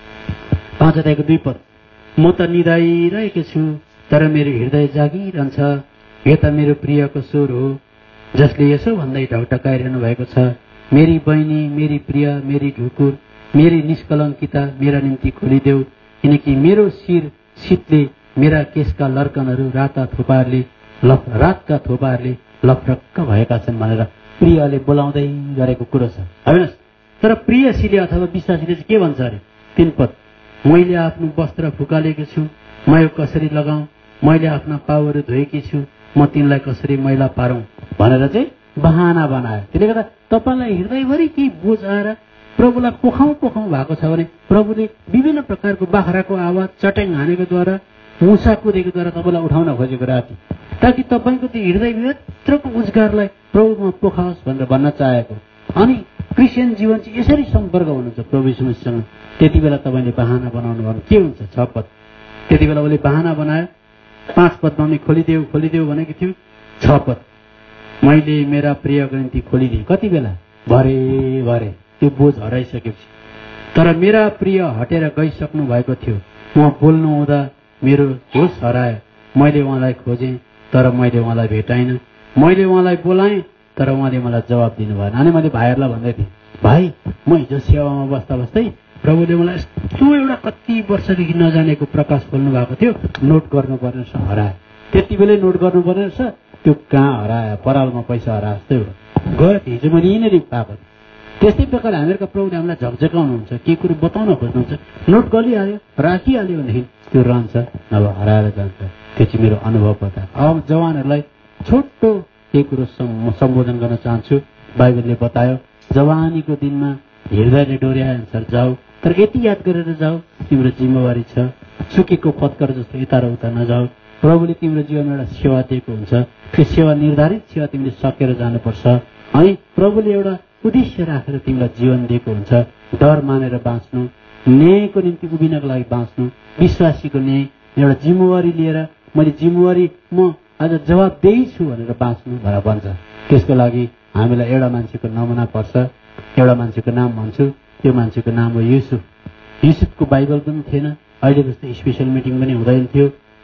पाँच अध्यायको दुई पद म त निदाइरहेको छु तर मेरो हृदय जागिरहन्छ यो त मेरो प्रियको स्वर हो जसले यसो भन्दै ढकढकाइरहनु भएको छ मेरी बहिनी मेरी प्रिय मेरी ढुकुर मेरी निष्कलङ्किता मेरा निम्ति खोलिदेऊ किनकि मेरो शिर शीतले मेरा केशका लर्कनहरू राता थोपाहरूले लफ रातका थोपाहरूले लफरक्क भएका छन् भनेर प्रियले बोलाउँदै गरेको कुरो छ। हेर्नुहोस् तर प्रियसीले अथवा विश्वासीले चाहिँ के भन्छ अरे तीन पद मैले आफ्नो वस्त्र फुकालेको छु म यो कसरी लगाऊँ मैले आफ्ना पाउहरू धोएकी छु म तिनलाई कसरी मैला पारौँ भनेर चाहिँ बहाना बनायो। त्यसले गर्दा तपाईँलाई हृदयभरि केही बोझ आएर प्रभुलाई पोखाउँ पोखाउँ भएको छ भने प्रभुले विभिन्न प्रकारको बाख्राको आवाज चट्याङ हानेकोद्वारा मुसा कुदेकोद्वारा तपाईँलाई उठाउन खोजेको राति ताकि तपाईँको त्यो हृदयभित्रको उजगारलाई प्रभुमा पोखाओस् भनेर भन्न चाहेको। अनि क्रिस्चियन जीवन चाहिँ यसरी सम्पर्क हुनुहुन्छ प्रभु यीशुसँग। त्यति बेला तपाईँले बहाना बनाउनु भने के हुन्छ? छ पद त्यति बेला उसले बहाना बनायो पाँच पदमा पनि खोलिदेऊ खोलिदेऊ भनेको थियो। छ पद मैले मेरा प्रियको निम्ति खोलिदिएँ कति बेला? भरे भरे त्यो बोझ हराइसकेपछि। तर मेरा प्रिय हटेर गइसक्नु भएको थियो म बोल्नु हुँदा मेरो होस हरायो मैले उहाँलाई खोजेँ तर मैले उहाँलाई भेटाइनँ मैले उहाँलाई बोलाएँ तर उहाँले मलाई जवाब दिनु भएन। अनि मैले भाइहरूलाई भन्दै थिएँ भाइ म हिजो सेवामा बस्दा बस्दै प्रभुले मलाई यस्तो एउटा कति वर्षदेखि नजानेको प्रकाश खोल्नु भएको थियो नोट गर्नुपर्ने रहेछ हरायो त्यति बेलै नोट गर्नुपर्ने रहेछ त्यो कहाँ हरायो परालमा पैसा हरायो जस्तै हो गयो हिजो मैले यहीँनिर पाएको। त्यस्तै प्रकारले हामीहरूको प्रभुले हामीलाई झकझकाउनुहुन्छ के कुरो बताउन खोज्नुहुन्छ नोट गरिहाल्यो राखिहाल्यो भनेदेखि त्यो रहन्छ नभए हराएर जान्छ। त्यो चाहिँ मेरो अनुभव पता। अब जवानहरूलाई छोटो केही कुरो सम्बोधन गर्न चाहन्छु। बाइबलले बतायो जवानीको दिनमा हृदयले डोर्याए अनुसार जाऊ तर यति याद गरेर जाऊ तिम्रो जिम्मेवारी छ सुकेको पत्कर जस्तो यता र उता नजाऊ। प्रभुले तिम्रो जीवनमा एउटा सेवा दिएको हुन्छ त्यो सेवा निर्धारित सेवा तिमीले सकेर जानुपर्छ। अनि प्रभुले एउटा उद्देश्य राखेर तिमीलाई जीवन दिएको हुन्छ डर मानेर बाँच्नु न्यायको निम्ति उभिनको लागि बाँच्नु विश्वासीको न्याय एउटा जिम्मेवारी लिएर मैले जिम्मेवारी म आज जवाबदेही छु भनेर बाँच्नु भनेर भन्छ। त्यसको लागि हामीलाई एउटा मान्छेको नमुना पर्छ एउटा मान्छेको नाम भन्छु त्यो मान्छेको नाम हो युसुफ। युसुफको बाइबल पनि थिएन अहिले जस्तो स्पेसल मिटिङ पनि हुँदैन थियो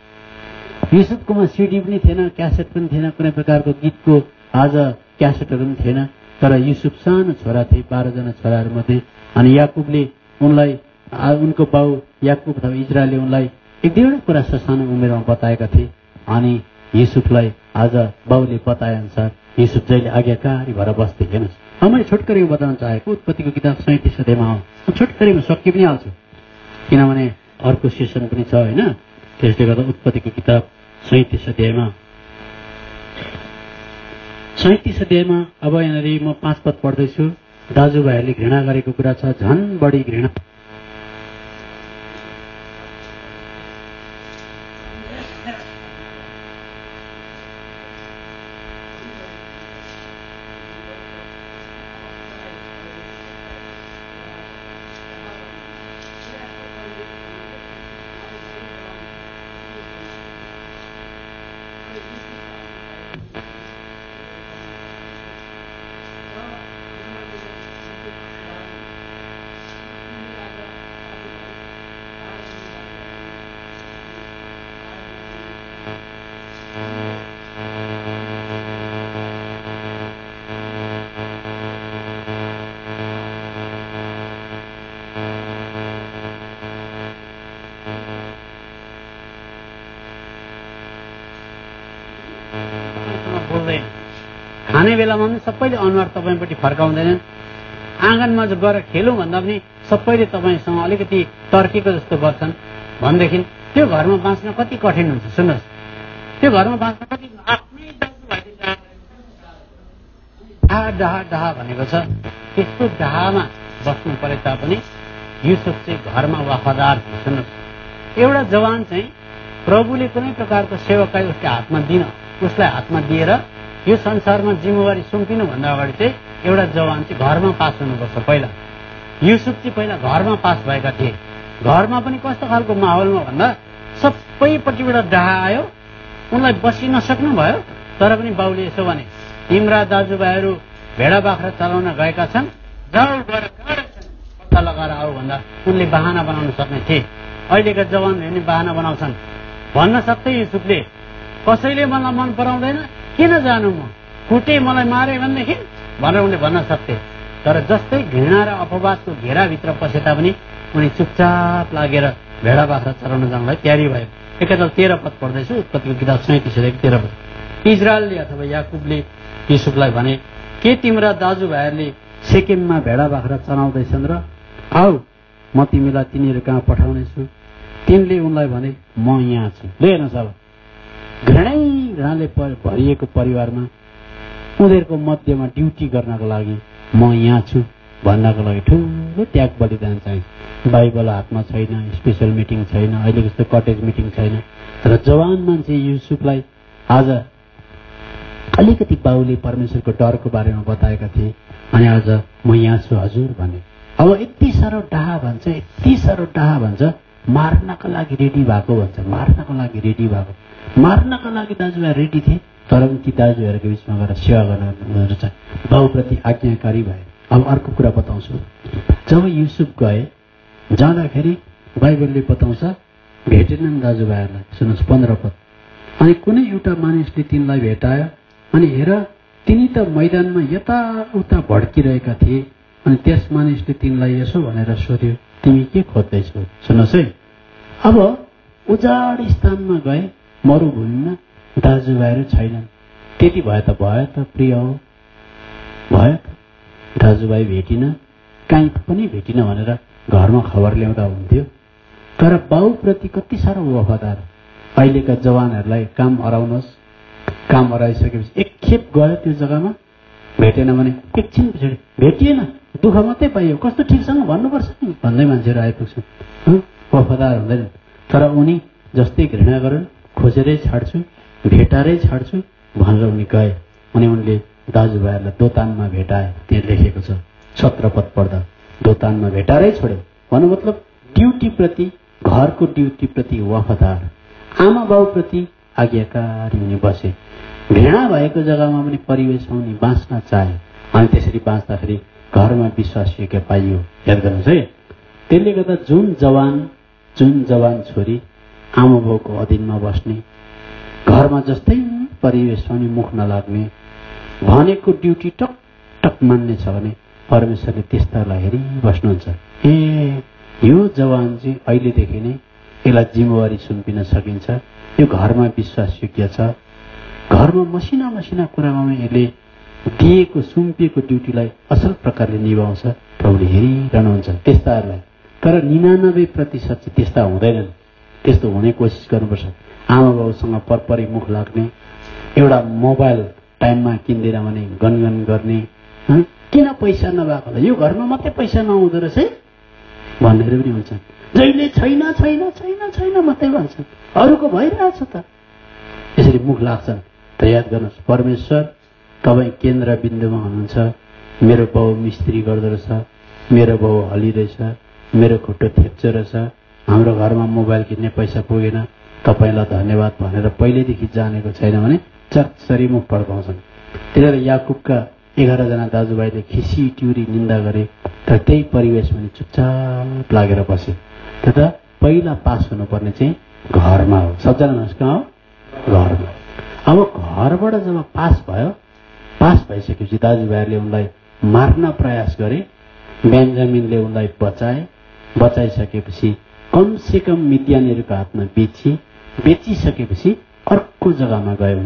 युसुफकोमा सिडी पनि थिएन क्यासेट पनि थिएन कुनै प्रकारको गीतको आज क्यासेटहरू पनि थिएन तर युसुफ सानो छोरा थिए बाह्रजना छोराहरूमध्ये। अनि याकुबले उनलाई उनको बाउ याकुब अथवा इजरायलले उनलाई एक दुईवटा कुरा सानो उमेरमा बताएका थिए अनि युसुफलाई आज बाउले बताए अनुसार युसुफ जहिले आज्ञाकारी भएर बस्थे। हेर्नुहोस् अब मैले छोटकरीमा बताउन चाहेको उत्पत्तिको किताब सैँतिस अध्यायमा हो छोटकरीमा सकि पनि हाल्छु किनभने अर्को सेसन पनि छ होइन त्यसले गर्दा उत्पत्तिको किताब सैँतिस अध्यायमा सैँतिस अध्यायमा अब यहाँनिर म पाँच पद पढ्दैछु। दाजुभाइहरूले घृणा गरेको कुरा छ झन् बढी घृणा बोल्दैन। खाने बेलामा पनि सबैले अनुहार तपाईँपट्टि फर्काउँदैनन्। आँगनमा गएर खेलौँ भन्दा पनि सबैले तपाईँसँग अलिकति तर्केको जस्तो गर्छन् भनेदेखि त्यो घरमा बाँच्न कति कठिन हुन्छ। सुन्नुहोस्, त्यो घरमा बाँच्न कति आफ्नै डाहा डाहा डाहा भनेको छ। त्यस्तो डाहामा बस्नु परे तापनि युसुफ चाहिँ घरमा वफादार थियो। सुन्नुहोस्, एउटा जवान चाहिँ प्रभुले कुनै प्रकारको सेवकाई उसले हातमा दिन उसलाई हातमा दिएर यो संसारमा जिम्मेवारी सुम्पिनुभन्दा अगाडि चाहिँ एउटा जवान चाहिँ घरमा पास हुनुपर्छ। पहिला युसुफ चाहिँ पहिला घरमा पास भएका थिए। घरमा पनि कस्तो खालको माहौलमा भन्दा सबैपट्टिबाट डाहा आयो, उनलाई बसी नसक्नु भयो। तर पनि बाउले यसो भने, तिम्रा दाजुभाइहरू भेडा बाख्रा चलाउन गएका छन्, जाऊ गएर पत्ता लगाएर आऊ भन्दा उनले बहाना बनाउन सक्ने थिए। अहिलेका जवानहरूले पनि बहाना बनाउँछन्। भन्न सक्थे युसुफले, कसैले मलाई मन पराउँदैन, किन जानु, म कुटे मलाई मारे भनेदेखि भनेर उनले भन्न सक्थे। तर जस्तै घृणा र अपवादको घेराभित्र पसे तापनि उनी चुपचाप लागेर भेडा बाख्रा चलाउन जानलाई तयारी भयो। एकैताल तेह्र पद पढ्दैछु, उत्पत्तिको किताब सैँतिस अध्याय तेह्र पद। इजरायलले अथवा याकुबले युसुफलाई भने, के तिम्रा दाजुभाइहरूले सेकेममा भेडा बाख्रा चलाउँदैछन् र? आऊ, म तिमीलाई तिनीहरू कहाँ पठाउनेछु। तिनले उनलाई भने, म यहाँ छु। ले हेर्नुहोस्, अब घृणै घृणाले भरिएको परिवारमा उनीहरूको मध्यमा ड्युटी गर्नको लागि म यहाँ छु भन्नको लागि ठुलो त्याग बलिदान चाहिँ। बाइबल हातमा छैन, स्पेसल मिटिङ छैन, अहिले जस्तो कटेज मिटिङ छैन। तर जवान मान्छे युसुफलाई आज अलिकति बाउले परमेश्वरको डरको बारेमा बताएका थिए अनि आज म यहाँ छु हजुर भने। अब यति साह्रो डाहा भन्छ, यति साह्रो डाहा भन्छ, मार्नको लागि रेडी भएको भन्छ, मार्नको लागि रेडी भएको। मार्नको लागि दाजुभाइ रेडी थिए, तर पनि ती दाजुभाइहरूको बिचमा गएर सेवा गर्न चाहिँ बाउप्रति आज्ञाकारी भए। अब अर्को कुरा बताउँछु, जब युसुफ गए जाँदाखेरि बाइबलले बताउँछ भेटेनन् दाजुभाइहरूलाई। सुन्नुहोस् पन्ध्र पद। अनि कुनै एउटा मानिसले तिनलाई भेटायो अनि हेर तिनी त मैदानमा यताउता भड्किरहेका थिए। अनि त्यस मानिसले तिनलाई यसो भनेर सोध्यो, तिमी के खोज्दैछौ? सुन्नुहोस् है, अब उजाड स्थानमा गए, मरुभूमिमा दाजुभाइहरू छैनन्। त्यति भए त भयो त प्रिय हो, भयो त दाजुभाइ भेटिन, काहीँ पनि भेटिन भनेर घरमा खबर ल्याउँदा हुन्थ्यो। तर बाउप्रति कति साह्रो वफादार। अहिलेका जवानहरूलाई काम हराउनुहोस्, काम हराइसकेपछि एकखेप गयो त्यो जग्गामा, भेटेन भने एकछिन पछाडि भेटिएन, दुःख मात्रै पाइयो, कस्तो ठिकसँग भन्नुपर्छ नि भन्दै मान्छेहरू आइपुग्छन्, वफादार हुँदैन। तर उनी जस्तै घृणा गरून्, खोजेरै छाड्छु, भेटारै छाड्छु भनेर उनी गए। अनि उनले दाजुभाइहरूलाई दोतानमा भेटाए, त्यहाँ लेखेको छ सत्र पद पढ्दा, दोतानमा भेटारै छोड्यो। भन्नु मतलब ड्युटीप्रति, घरको ड्युटीप्रति वफादार, आमा बाउप्रति आज्ञाकारी हुने बसे। घृणा भएको जग्गामा पनि परिवेशमा उनी बाँच्न चाहे। अनि त्यसरी बाँच्दाखेरि घरमा विश्वासियोग्य पाइयो। याद गर्नुहोस् है, त्यसले गर्दा जुन जवान जुन जवान छोरी आमा बाउको अधीनमा बस्ने, घरमा जस्तै परिवेशमा पनि मुख नलाग्ने, भनेको ड्युटी टक टक मान्ने छ भने परमेश्वरले त्यस्तालाई हेरिबस्नुहुन्छ। ए यो जवान चाहिँ अहिलेदेखि नै यसलाई जिम्मेवारी सुम्पिन सकिन्छ, यो घरमा विश्वासयोग्य छ, घरमा मसिना मसिना कुरामा यसले दिएको सुम्पिएको ड्युटीलाई असल प्रकारले निभाउँछ। प्रभुले हेरिरहनुहुन्छ त्यस्ताहरूलाई। तर निनानब्बे प्रतिशत चाहिँ त्यस्ता हुँदैनन्। त्यस्तो हुने कोसिस गर्नुपर्छ। आमा बाउसँग परपरै मुख लाग्ने, एउटा मोबाइल टाइममा किन्दैन भने गनगन गर्ने, किन पैसा नभएको, यो घरमा मात्रै पैसा नहुँदो रहेछ है भन्नेहरू पनि हुन्छन्। जहिले छैन छैन छैन छैन मात्रै भन्छन्, अरूको भइरहेछ त, यसरी मुख लाग्छन्। त याद गर्नुहोस्, परमेश्वर तपाईँ केन्द्र बिन्दुमा हुनुहुन्छ। मेरो बाउ मिस्त्री गर्दो रहेछ, मेरो बाउ हलिरहेछ, मेरो खुट्टो थेप्चो रहेछ, हाम्रो घरमा मोबाइल किन्ने पैसा पुगेन, तपाईँलाई धन्यवाद भनेर पहिल्यैदेखि जानेको छैन भने चरचरी मुख पड्काउँछन्। त्यही भएर याकुबका एघारजना दाजुभाइले खिसी ट्युरी निन्दा गरे, तर त्यही परिवेशमा पनि चुपचाप लागेर बसे। त पहिला पास हुनुपर्ने चाहिँ घरमा हो। सबजना कहाँ हो? घरमा। अब घरबाट जब पास भयो, पास भइसकेपछि दाजुभाइहरूले उनलाई मार्न प्रयास गरे। बेन्जामिनले उनलाई बचाए। बचाइसकेपछि कमसेकम मिडियानीहरूको हातमा बेची, बेचिसकेपछि अर्को जग्गामा गयो भने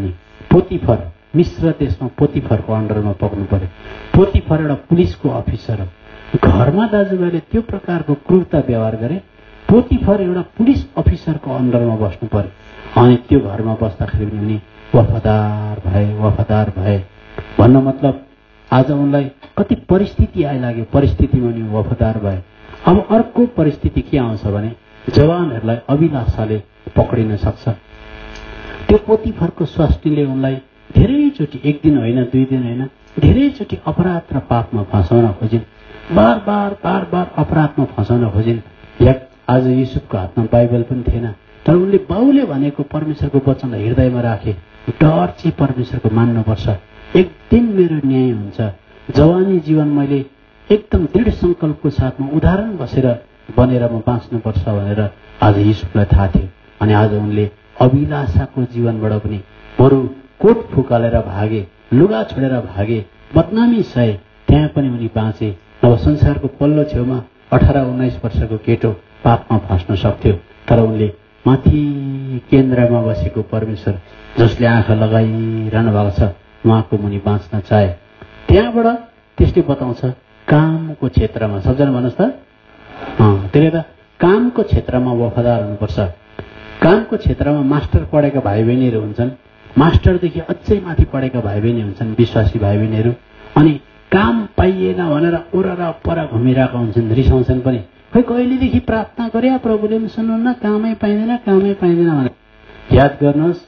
पोतिफर मिश्र देशमा पोतिफरको अन्डरमा पक्नु पर्यो। पोतिफर एउटा पुलिसको अफिसर हो। घरमा दाजुभाइले त्यो प्रकारको क्रूरता व्यवहार गरे। पोतिफर एउटा पुलिस अफिसरको अन्डरमा बस्नु पर्यो। अनि त्यो घरमा बस्दाखेरि पनि उनी वफादार भए वफादार भए भन्न मतलब आज उनलाई कति परिस्थिति आइलाग्यो, परिस्थितिमा उनी वफादार भए। अब अर्को परिस्थिति के आउँछ भने जवानहरूलाई अभिलाषाले पक्रिन सक्छ। त्यो पोतिफरको स्वास्नीले उनलाई धेरैचोटि, एक दिन होइन दुई दिन होइन, धेरैचोटि अपराध र पापमा फसाउन खोजिन्। बार बार बार बार अपराधमा फसाउन खोजिन्। या आज युसुफको हातमा बाइबल पनि थिएन, तर उनले बाउले भनेको परमेश्वरको वचनलाई हृदयमा राखे। डर चाहिँ परमेश्वरको मान्नुपर्छ। एक दिन मेरो न्याय हुन्छ। जवानी जीवन मैले एकदम दृढ संकल्पको साथमा उदाहरण बसेर बनेर म बाँच्नुपर्छ भनेर आज युसुफलाई थाहा थियो। अनि आज उनले अभिलाषाको जीवनबाट पनि बरु कोट फुकालेर भागे, लुगा छोडेर भागे, बदनामी सहे, त्यहाँ पनि उनी बाँचे। अब संसारको पल्लो छेउमा अठार उन्नाइस वर्षको केटो पापमा फस्न सक्थ्यो, तर उनले माथि केन्द्रमा बसेको परमेश्वर जसले आँखा लगाइरहनु भएको छ उहाँको मुनि बाँच्न चाहे। त्यहाँबाट त्यसले बताउँछ कामको क्षेत्रमा, सबजना भन्नुहोस् त, त्यसले त कामको क्षेत्रमा वफादार हुनुपर्छ। कामको क्षेत्रमा मास्टर पढेका भाइ बहिनीहरू हुन्छन्, मास्टरदेखि अझै माथि पढेका भाइ बहिनी हुन्छन्, विश्वासी भाइ बहिनीहरू। अनि काम पाइएन भनेर ओर पर घुमिरहेका हुन्छन्, रिसाउँछन् पनि। खै कहिलेदेखि प्रार्थना गरे प्रभुले पनि सुन्नुहुन्न, कामै पाइँदैन कामै पाइँदैन भनेर। याद गर्नुहोस्,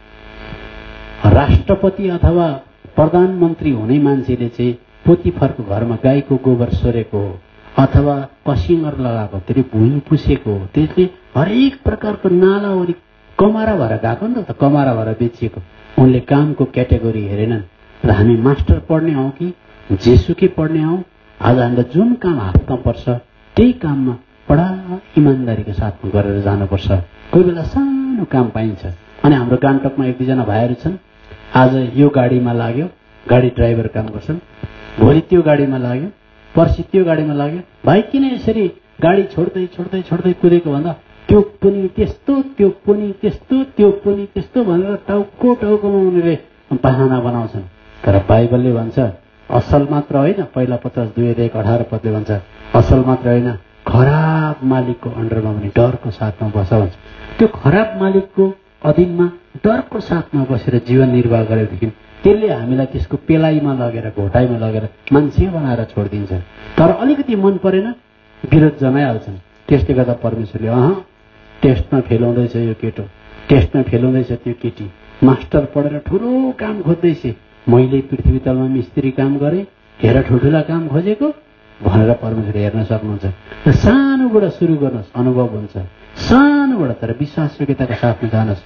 राष्ट्रपति अथवा प्रधानमन्त्री हुने मान्छेले चाहिँ पोतिफरको घरमा गाईको गोबर सोरेको हो अथवा पसिङ्गर लगाएको, त्यसले भुइँ पुसेको हो, त्यसले हरेक प्रकारको नालावरी कमारा भएर गएको नि त, कमारा भएर बेचिएको। उनले कामको क्याटेगोरी हेरेनन्। र हामी मास्टर पढ्ने हौँ कि जेसुकै पढ्ने हौँ, आज हामीलाई जुन काम हातमा पर्छ त्यही काममा बडा इमान्दारीको साथमा गरेर जानुपर्छ। कोही बेला सानो काम पाइन्छ। अनि हाम्रो गान्तोकमा एक दुईजना भाइहरू छन्, आज यो गाडीमा लाग्यो, गाडी ड्राइभर काम गर्छन्, भोलि त्यो गाडीमा लाग्यो, पर्सि त्यो गाडीमा लाग्यो। भाइ किन यसरी गाडी छोड्दै छोड्दै छोड्दै कुदेको भन्दा त्यो पनि त्यस्तो त्यो पनि त्यस्तो त्यो पनि त्यस्तो भनेर टाउको टाउकोमा उनीहरूले बहाना बनाउँछन्। तर बाइबलले भन्छ असल मात्र होइन, पहिला पचास दुई एक अठार पदले भन्छ असल मात्र होइन, खराब मालिकको अन्डरमा पनि डरको साथमा बस भन्छ। त्यो खराब मालिकको अधीनमा डरको साथमा बसेर जीवन निर्वाह गरेदेखि त्यसले हामीलाई त्यसको पेलाइमा लगेर घोटाइमा लगेर मान्छे बनाएर छोडिदिन्छ। तर अलिकति मन परेन विरोध जनाइहाल्छन्। त्यसले गर्दा परमेश्वरले अह टेस्टमा फेल हुँदैछ यो केटो, टेस्टमा फेल हुँदैछ त्यो केटी, मास्टर पढेर ठुलो काम खोज्दैछ, मैले पृथ्वी तलमा मिस्त्री काम गरेँ, हेर ठुल्ठुला काम खोजेको भनेर परमेश्वरले हेर्न सक्नुहुन्छ। सानोबाट सुरु गर्नुहोस्, अनुभव हुन्छ सानोबाट, तर विश्वास योग्यताको साथमा जानुहोस्।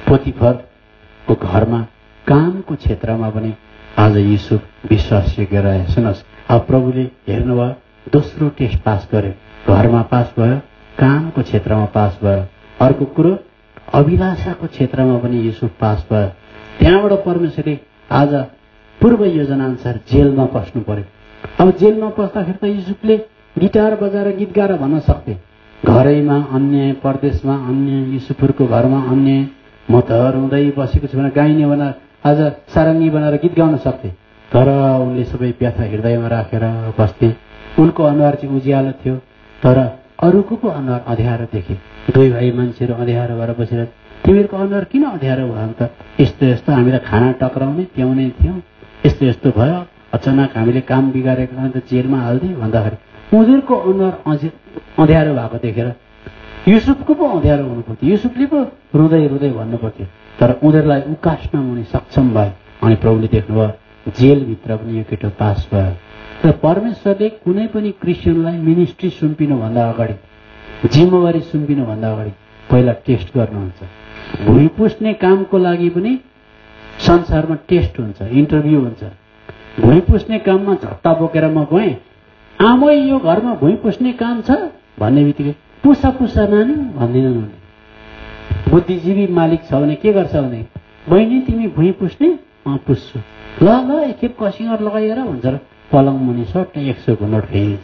पोतिफरको घरमा कामको क्षेत्रमा पनि आज युसुफ विश्वास योग्य रहे। सुन्नुहोस्, अब प्रभुले हेर्नुभयो, दोस्रो टेस्ट पास गर्यो, घरमा पास भयो, कामको क्षेत्रमा पास भयो। अर्को कुरो अभिलाषाको क्षेत्रमा पनि युसुफ पास भयो। त्यहाँबाट परमेश्वरले आज पूर्व योजना अनुसार जेलमा पस्नु पर्यो। अब जेलमा पस्दाखेरि त युसुफले गिटार बजाएर गीत गाएर भन्न सक्थे, घरैमा अन्याय, परदेशमा अन्याय, युसुफहरूको घरमा अन्याय, म त रुँदै बसेको छु भनेर गाइने भनेर आज सारङ्गी बनाएर गीत गाउन सक्थे। तर उनले सबै व्यथा हृदयमा राखेर बस्थे। उनको अनुहार चाहिँ उज्यालो थियो, तर अरूको पो अनुहार अँध्यारो देखे। दुई भाइ मान्छेहरू अँध्यारो भएर बसेर तिमीहरूको अनुहार किन अँध्यारो भयो त? यस्तो यस्तो हामीलाई खाना टक्राउने प्याउने थियौँ, यस्तो यस्तो भयो, अचानक हामीले काम बिगारेको कारण त जेलमा हाल्दियो भन्दाखेरि उनीहरूको अनुहार अँध्यारो भएको देखेर युसुफको पो अँध्यारो हुनु पर्थ्यो, युसुफले पो रुँदै रुँदै भन्नु पर्थ्यो। तर उनीहरूलाई उकास्न उनी सक्षम भयो। अनि प्रभुले देख्नुभयो जेलभित्र पनि यो केटो पास भयो। र परमेश्वरले कुनै पनि क्रिस्चियनलाई मिनिस्ट्री सुम्पिनुभन्दा अगाडि, जिम्मेवारी सुम्पिनुभन्दा अगाडि पहिला टेस्ट गर्नुहुन्छ। भुइँ पुस्ने कामको लागि पनि संसारमा टेस्ट हुन्छ, इन्टरभ्यू हुन्छ। भुइँ पुस्ने काममा झट्टा बोकेर म गएँ, आमै यो घरमा भुइँ पुस्ने काम छ भन्ने बित्तिकै पुसा पुसा नानी भन्दिनन् उनी। बुद्धिजीवी मालिक छ भने के गर्छ भने, बहिनी तिमी भुइँ पुस्ने? अँ पुस्छु, ल ल एकखेप कसिङ्गर लगाइएर भन्छ र पलङ मुनि सट्ट एक सौ घुनट फेरि,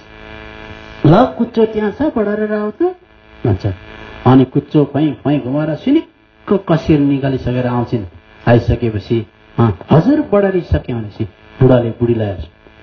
ल कुच्चो त्यहाँ छ बढारेर आउँछ भन्छ। अनि कुच्चो फैँ फैँ घुमाएर सिनिक्क कसिएर निकालिसकेर आउँछिन्। आइसकेपछि हजुर बढा रिसक्यो भनेपछि बुढाले बुढीलाई हेर्छ,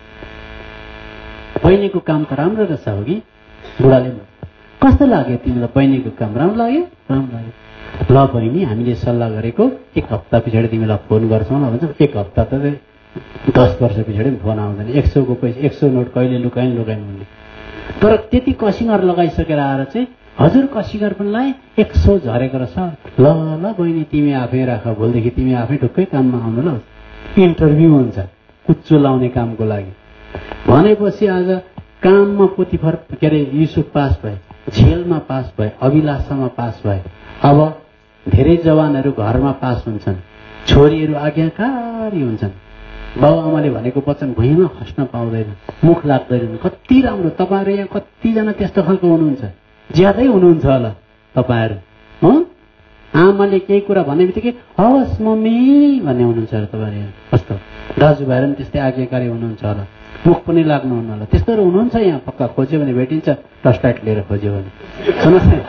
बहिनीको काम त राम्रो रहेछ हो कि? बुढाले कस्तो लाग्यो तिमीलाई? बहिनीको काम राम्रो लाग्यो? राम्रो लाग्यो। ल बहिनी, हामीले सल्लाह गरेको एक हप्ता पछाडि तिमीलाई फोन गर्छौँ ल भन्छ। एक हप्ता त दस वर्ष पछाडि पनि फोन आउँदैन। एक सौको पैसा एक सौ नोट कहिले लुकाइन लुकाइन हुने। तर त्यति कसिङर लगाइसकेर आएर चाहिँ हजुर कसिङर पनि लाए, एक सौ झरेको रहेछ। ल ल बहिनी तिमी आफै राख, भोलिदेखि तिमी आफै ढुक्कै काममा आउनु ल। इन्टरभ्यू हुन्छ कुच्चो लाउने कामको लागि भनेपछि आज काममा पोतिफर के अरे युसुफ पास भए, झेलमा पास भए, अभिलाषामा पास भए। अब धेरै जवानहरू घरमा पास हुन्छन्, छोरीहरू आज्ञाकारी हुन्छन्। बाउ आमाले भनेको वचन भुइँमा खस्न पाउँदैन, मुख लाग्दैन। कति राम्रो! तपाईँहरू यहाँ कतिजना त्यस्तो खालको हुनुहुन्छ? ज्यादै हुनुहुन्छ होला तपाईँहरू। हो, आमाले केही कुरा भन्ने बित्तिकै हवस् मम्मी भन्ने हुनुहुन्छ होला तपाईँहरू यहाँ। कस्तो दाजुभाइहरू पनि त्यस्तै आज्ञाकारी हुनुहुन्छ होला, मुख पनि लाग्नुहुन्न होला। त्यस्तोहरू हुनुहुन्छ यहाँ, पक्का खोज्यो भने भेटिन्छ, टस्टाइट लिएर खोज्यो भने। सुन्नुहोस् न,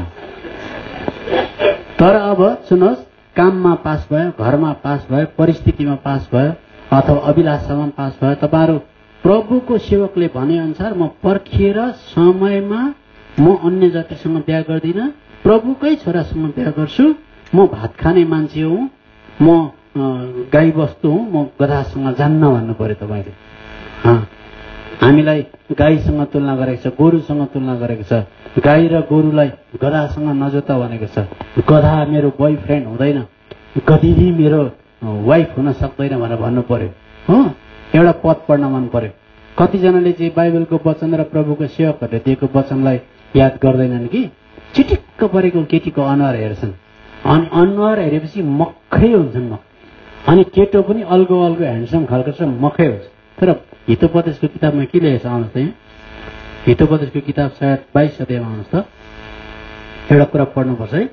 तर अब सुन्नुहोस्, काममा पास भयो, घरमा पास भयो, परिस्थितिमा पास भयो, अथवा अभिलाषामा पास भयो। तपाईँहरू प्रभुको सेवकले भने अनुसार म पर्खिएर समयमा म अन्य जातिसँग बिहा गर्दिनँ, प्रभुकै छोरासँग बिहा गर्छु। म भात खाने मान्छे हुँ, म गाई बस्तु हुँ, म गधासँग जान्न भन्नु पर्यो तपाईँले। हामीलाई गाईसँग तुलना गरेको छ, गोरुसँग तुलना गरेको छ। गाई र गोरुलाई गधासँग नजोता भनेको छ। गधा मेरो बोयफ्रेन्ड हुँदैन, गधिरी मेरो वाइफ हुन सक्दैन भनेर भन्नु पर्यो। हो, एउटा पद पढ्न मन पर्यो। कतिजनाले चाहिँ बाइबलको वचन र प्रभुको सेवकहरूले दिएको वचनलाई याद गर्दैनन् कि चिटिक्क परेको केटीको अनुहार हेर्छन्, अनि अनुहार हेरेपछि मक्खै हुन्छन् म। अनि केटो पनि अल्गो अल्गो ह्यान्डसम खालको छ, मक्खै हुन्छ। तर हितोपदेशको किताबमा के लेखेछ आउनुहोस् त यहाँ, हितोपदेशको किताब सायद बाइस अध्यायमा आउनुहोस् त। एउटा कुरा पढ्नुपर्छ है,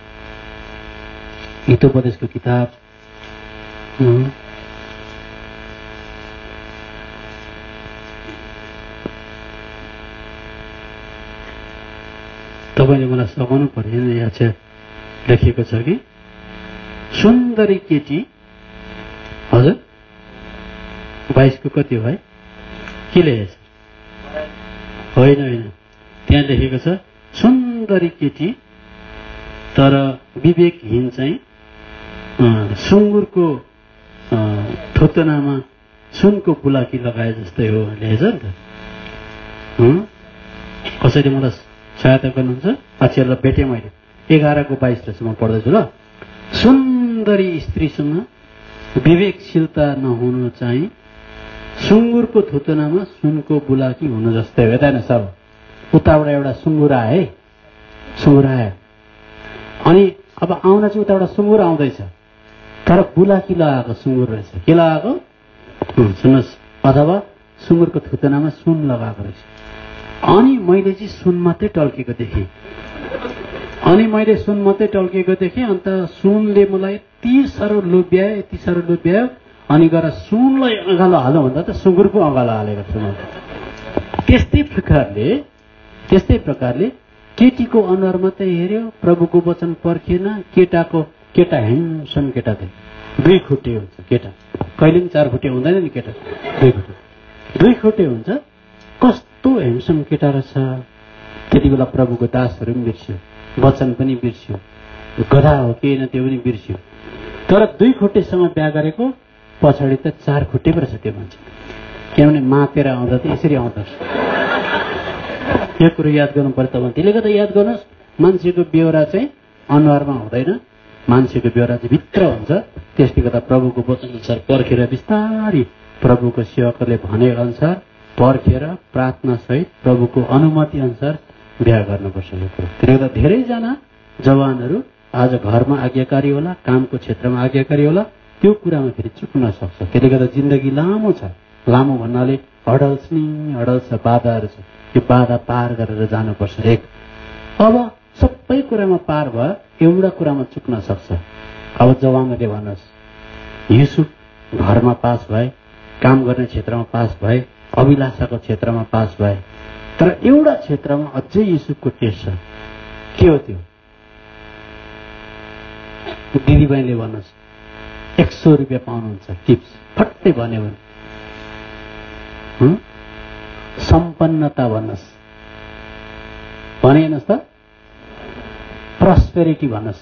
हितोपदेशको किताब तपाईँले मलाई सघाउनु पर्यो। यहाँ चाहिँ लेखिएको छ कि सुन्दरी केटी, हजुर बाइसको कति हो भाइ? के लेखेको छ? होइन होइन, त्यहाँ लेखेको छ सुन्दरी केटी तर विवेकहीन चाहिँ सुँगुरको थोतनामा सुनको बुलाकी लगाए जस्तै हो लेखेछ नि त। कसैले मलाई सहायता गर्नुहुन्छ? अक्षरलाई भेटेँ मैले, एघारको बाइस रहेछ, म पढ्दैछु ल। सुन्दरी स्त्रीसँग विवेकशीलता नहुनु चाहिँ सुँगुरको थुतनामा सुनको बुलाकी हुनु जस्तै हो। हेर्दैन सब, उताबाट एउटा सुँगुर आयो है, सुँगुर आयो, अनि अब आउन चाहिँ उताबाट सुँगुर आउँदैछ, तर बुलाकी लगाएको सुँगुर रहेछ। के लगाएको? सुन्नुहोस्, अथवा सुँगुरको थुतनामा सुन लगाएको रहेछ। अनि मैले चाहिँ सुन मात्रै टल्केको देखेँ, अनि मैले सुन मात्रै टल्केको देखेँ। अन्त सुनले मलाई यति साह्रो लोभ्यायो, यति साह्रो लोभ्यायो, अनि गएर सुनलाई अँगालो हाल्नु भन्दा त सुँगुरको अँगालो हालेको छु म। त्यस्तै प्रकारले त्यस्तै प्रकारले केटीको अनुहार मात्रै हेऱ्यो, प्रभुको वचन पर्खिएन। केटाको केटा ह्यान्डसम केटा थियो, दुई खुट्टे हुन्छ केटा, कहिले पनि चार खुट्टे हुँदैन नि केटा, दुई खुट्टे दुई खुट्टे हुन्छ। कस्तो ह्यान्डसम केटा रहेछ। त्यति बेला प्रभुको दासहरू पनि बिर्स्यो, वचन पनि बिर्स्यो, गधा हो कि होइन त्यो पनि बिर्स्यो। तर दुई खुट्टेसँग बिहा गरेको, पछाडि त चार खुट्टे पो रहेछ त्यो मान्छे। किनभने मातेर आउँदा त यसरी आउँदो रहेछ। यो कुरो याद गर्नु पर्यो तपाईँ। त्यसले गर्दा याद गर्नुहोस्, मान्छेको बेहोरा चाहिँ अनुहारमा हुँदैन, मान्छेको बेहोरा चाहिँ भित्र हुन्छ। त्यसले गर्दा प्रभुको वचन अनुसार पर्खेर बिस्तारी प्रभुको सेवकहरूले भने अनुसार पर्खेर प्रार्थना सहित प्रभुको अनुमति अनुसार बिहा गर्नुपर्छ यो कुरो। त्यसले गर्दा धेरैजना जवानहरू आज घरमा आज्ञाकारी होला, कामको क्षेत्रमा आज्ञाकारी होला, त्यो कुरामा फेरि चुक्न सक्छ। त्यसले गर्दा जिन्दगी लामो छ। लामो भन्नाले हडल्स नि हडल्स छ, बाधाहरू छ, त्यो बाधा पार गरेर जानुपर्छ। एक अब सबै कुरामा पार भयो, एउटा कुरामा चुक्न सक्छ। अब जवानहरूले भन्नुहोस्, युसुफ घरमा पास भए, काम गर्ने क्षेत्रमा पास भए, अभिलाषाको क्षेत्रमा पास भए, तर एउटा क्षेत्रमा अझै युसुफको टेस्ट छ। के हो त्यो? दिदीबहिनीले भन्नुहोस्, एक सौ रुपियाँ पाउनुहुन्छ टिप्स फट्टै भन्यो भने सम्पन्नता भन्नुहोस् भने हेर्नुहोस् त प्रस्पेरिटी भन्नुहोस्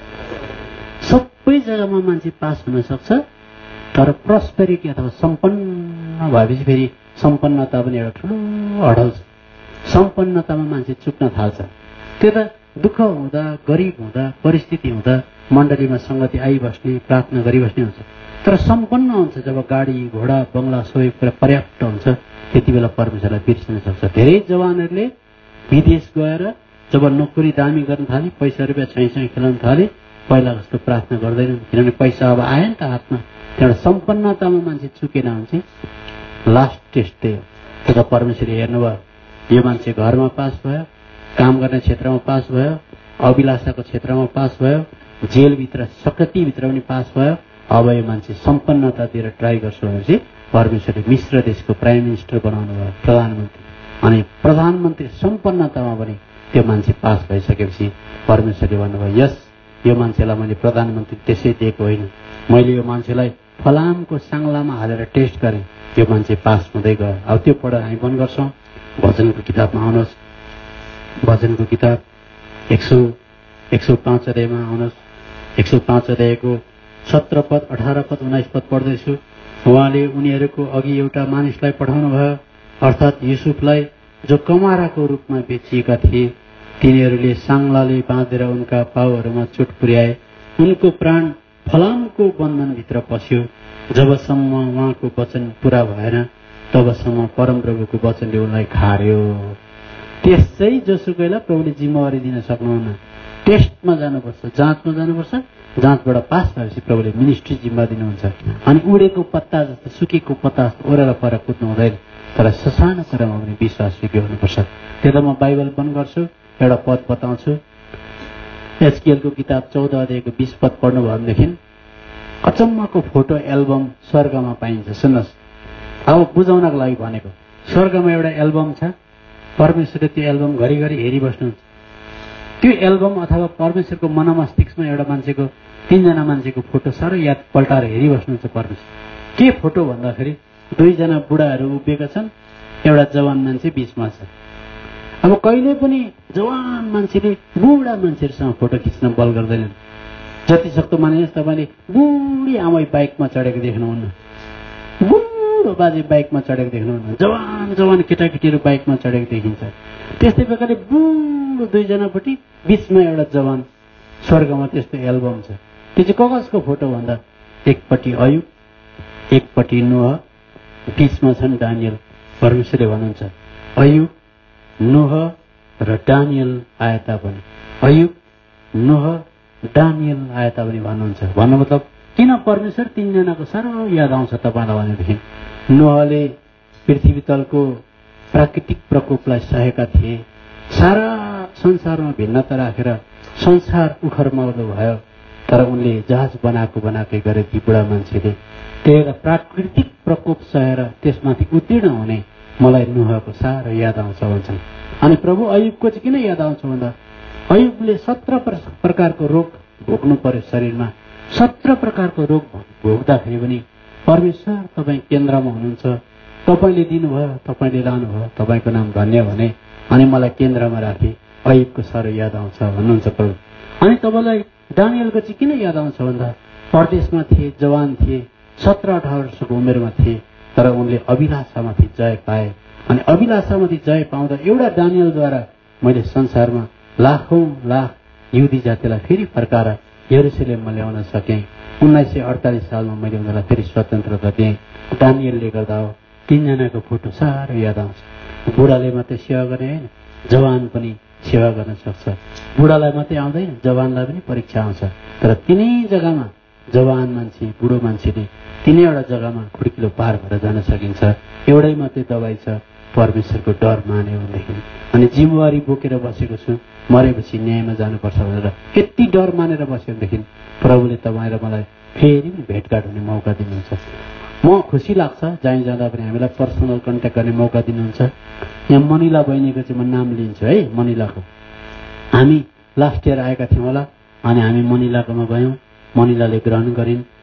सबै जग्गामा मान्छे पास हुन सक्छ तर प्रस्पेरिटी अथवा सम्पन्न भएपछि फेरि सम्पन्नता पनि एउटा ठुलो अडल छ सम्पन्नतामा मान्छे चुक्न थाल्छ त्यो त दुःख हुँदा गरिब हुँदा परिस्थिति हुँदा मण्डलीमा सङ्गति आइबस्ने प्रार्थना गरिबस्ने हुन्छ तर सम्पन्न हुन्छ जब गाडी घोडा बङ्गला सबै कुरा पर्याप्त हुन्छ त्यति बेला परमेश्वरलाई बिर्सिन सक्छ धेरै जवानहरूले विदेश गएर जब नोकरी दामी गर्न थाले पैसा रुपियाँ छैँ छैँ खेलाउन थाले पहिला जस्तो प्रार्थना गर्दैनन् किनभने पैसा अब आयो नि त हातमा त्यहाँबाट सम्पन्नतामा मान्छे चुकेन भने चाहिँ लास्ट टेस्ट त्यही हो त्यो त परमेश्वरले हेर्नुभयो यो मान्छे घरमा पास भयो काम गर्ने क्षेत्रमा पास भयो अभिलाषाको क्षेत्रमा पास भयो जेलभित्र सकतीभित्र पनि पास भयो अब यो मान्छे सम्पन्नतातिर ट्राई गर्छु भनेपछि परमेश्वरले मिश्र देशको प्राइम मिनिस्टर बनाउनु भयो प्रधानमन्त्री अनि प्रधानमन्त्री सम्पन्नतामा पनि त्यो मान्छे पास भइसकेपछि परमेश्वरले भन्नुभयो यस यो मान्छेलाई मैले प्रधानमन्त्री त्यसै दिएको होइन मैले यो मान्छेलाई फलामको साङ्लामा हालेर टेस्ट गरेँ यो मान्छे पास हुँदै गयो अब त्यो पढेर हामी बन्द गर्छौँ भजनको किताबमा आउनुहोस् भजनको किताब एक सौ एक सौ पाँच अध्यायमा आउनुहोस् एक सौ पाँच अध्यायको सत्र पद अठार पद उन्नाइस पद पढ्दैछु उहाँले उनीहरूको अघि एउटा मानिसलाई पठाउनु भयो अर्थात् युसुफलाई जो कमाराको रूपमा बेचिएका थिए तिनीहरूले साङ्लाले बाँधेर उनका पाउहरूमा चोट पुर्याए उनको प्राण फलामको बन्धनभित्र पस्यो जबसम्म उहाँको वचन पूरा भएन तबसम्म परमप्रभुको वचनले उनलाई खार्यो त्यसै जोसुकैलाई प्रभुले जिम्मेवारी दिन सक्नुहुन्न टेस्टमा जानुपर्छ जाँचमा जानुपर्छ जाँचबाट पास भएपछि प्रभुले मिनिस्ट्री जिम्मा दिनुहुन्छ अनि उडेको पत्ता जस्तो सुकेको पत्ता जस्तो ओरेर पर कुद्नु हुँदैन तर ससानो कुरामा पनि विश्वास योग्य हुनुपर्छ त्यो त म बाइबल बन्द गर्छु एउटा पद बताउँछु एचकेएलको किताब चौध अध्यायको बीस पद पढ्नुभयो भनेदेखि अचम्मको फोटो एल्बम स्वर्गमा पाइन्छ सुन्नुहोस् अब बुझाउनको लागि भनेको स्वर्गमा एउटा एल्बम छ परमेश्वरले त्यो एल्बम घरिघरि हेरिबस्नुहुन्छ त्यो एल्बम अथवा परमेश्वरको मनमस्तिष्कमा एउटा मान्छेको तीनजना मान्छेको फोटो साह्रो याद पल्टाएर हेरिबस्नुहुन्छ परमेश्वर के फोटो भन्दाखेरि दुईजना बुढाहरू उभिएका छन् एउटा जवान मान्छे बीचमा छ अब कहिले पनि जवान मान्छेले बुढा मान्छेहरूसँग फोटो खिच्न बल गर्दैनन् जति सक्दो मानिस तपाईँले बुढी आमै बाइकमा चढेको देख्नुहुन्न बुढो बाजे बाइकमा चढेको देख्नुहुन्न जवान जवान केटाकेटीहरू बाइकमा चढेको देखिन्छ त्यस्तै प्रकारले बुढो दुईजनापट्टि बीचमा एउटा जवान स्वर्गमा त्यस्तो एल्बम छ त्यो चाहिँ कगजको फोटो भन्दा एकपट्टि अयुब एकपट्टि नोह बीचमा छन् डानियल परमेश्वरले भन्नुहुन्छ अयुब नोह र डानियल आए तापनि अयुब नोह डानियल आए तापनि भन्नुहुन्छ भन्नु मतलब किन परमेश्वर तीनजनाको साह्रो याद आउँछ तपाईँलाई भनेदेखि नोहले पृथ्वी तलको प्राकृतिक प्रकोपलाई सहेका थिए सारा संसारमा भिन्नता राखेर संसार उखरमौलो भयो तर उनले जहाज बनाएको बनाएकै गरे ती बुढा मान्छेले त्यही प्राकृतिक प्रकोप सहेर त्यसमाथि उत्तीर्ण हुने मलाई नुहको साह्रो याद आउँछ भन्छन् अनि प्रभु अयुबको चाहिँ किन याद आउँछ भन्दा अयुबले सत्र प्रकारको रोग भोग्नु पर्यो शरीरमा सत्र प्रकारको रोग भोग्दाखेरि पनि परमेश्वर तपाईँ केन्द्रमा हुनुहुन्छ तपाईँले दिनुभयो तपाईँले लानुभयो तपाईँको नाम धन्य भने अनि मलाई केन्द्रमा राखे अयुबको साह्रो याद आउँछ भन्नुहुन्छ प्रभु अनि तपाईँलाई डानियलको चाहिँ किन याद आउँछ भन्दा परदेशमा थिए जवान थिए सत्र अठार वर्षको उमेरमा थिए तर उनले अभिलाषामाथि जय पाए अनि अभिलाषामाथि जय पाउँदा एउटा डानियलद्वारा मैले संसारमा लाखौं लाख यहुदी जातिलाई फेरि फर्काएर यरुशलेममा ल्याउन सकेँ उन्नाइस सय अडतालिस सालमा मैले उनीहरूलाई फेरि स्वतन्त्रता दिएँ डानियलले गर्दा हो तीनजनाको फोटो साह्रो याद आउँछ बुढाले मात्रै सेवा गर्ने होइन जवान पनि सेवा गर्न सक्छ बुढालाई मात्रै आउँदैन जवानलाई पनि परीक्षा आउँछ तर तिनै जग्गामा जवान मान्छे बुढो मान्छेले तिनैवटा जग्गामा खुड्किलो पार भएर जान सकिन्छ एउटै मात्रै दबाई छ परमेश्वरको डर मान्यो भनेदेखि अनि जिम्मेवारी बोकेर बसेको छु मरेपछि न्यायमा जानुपर्छ भनेर यति डर मानेर बस्यो भनेदेखि प्रभुले तपाईँ र मलाई फेरि पनि भेटघाट हुने मौका दिनुहुन्छ म खुसी लाग्छ जहीँ जाँदा पनि हामीलाई पर्सनल कन्ट्याक्ट गर्ने मौका दिनुहुन्छ यहाँ मनिला बहिनीको चाहिँ म नाम लिन्छु है मनिलाको हामी लास्ट इयर आएका थियौँ होला अनि हामी मनिलाकोमा गयौँ मनिलाले ग्रहण गरिन्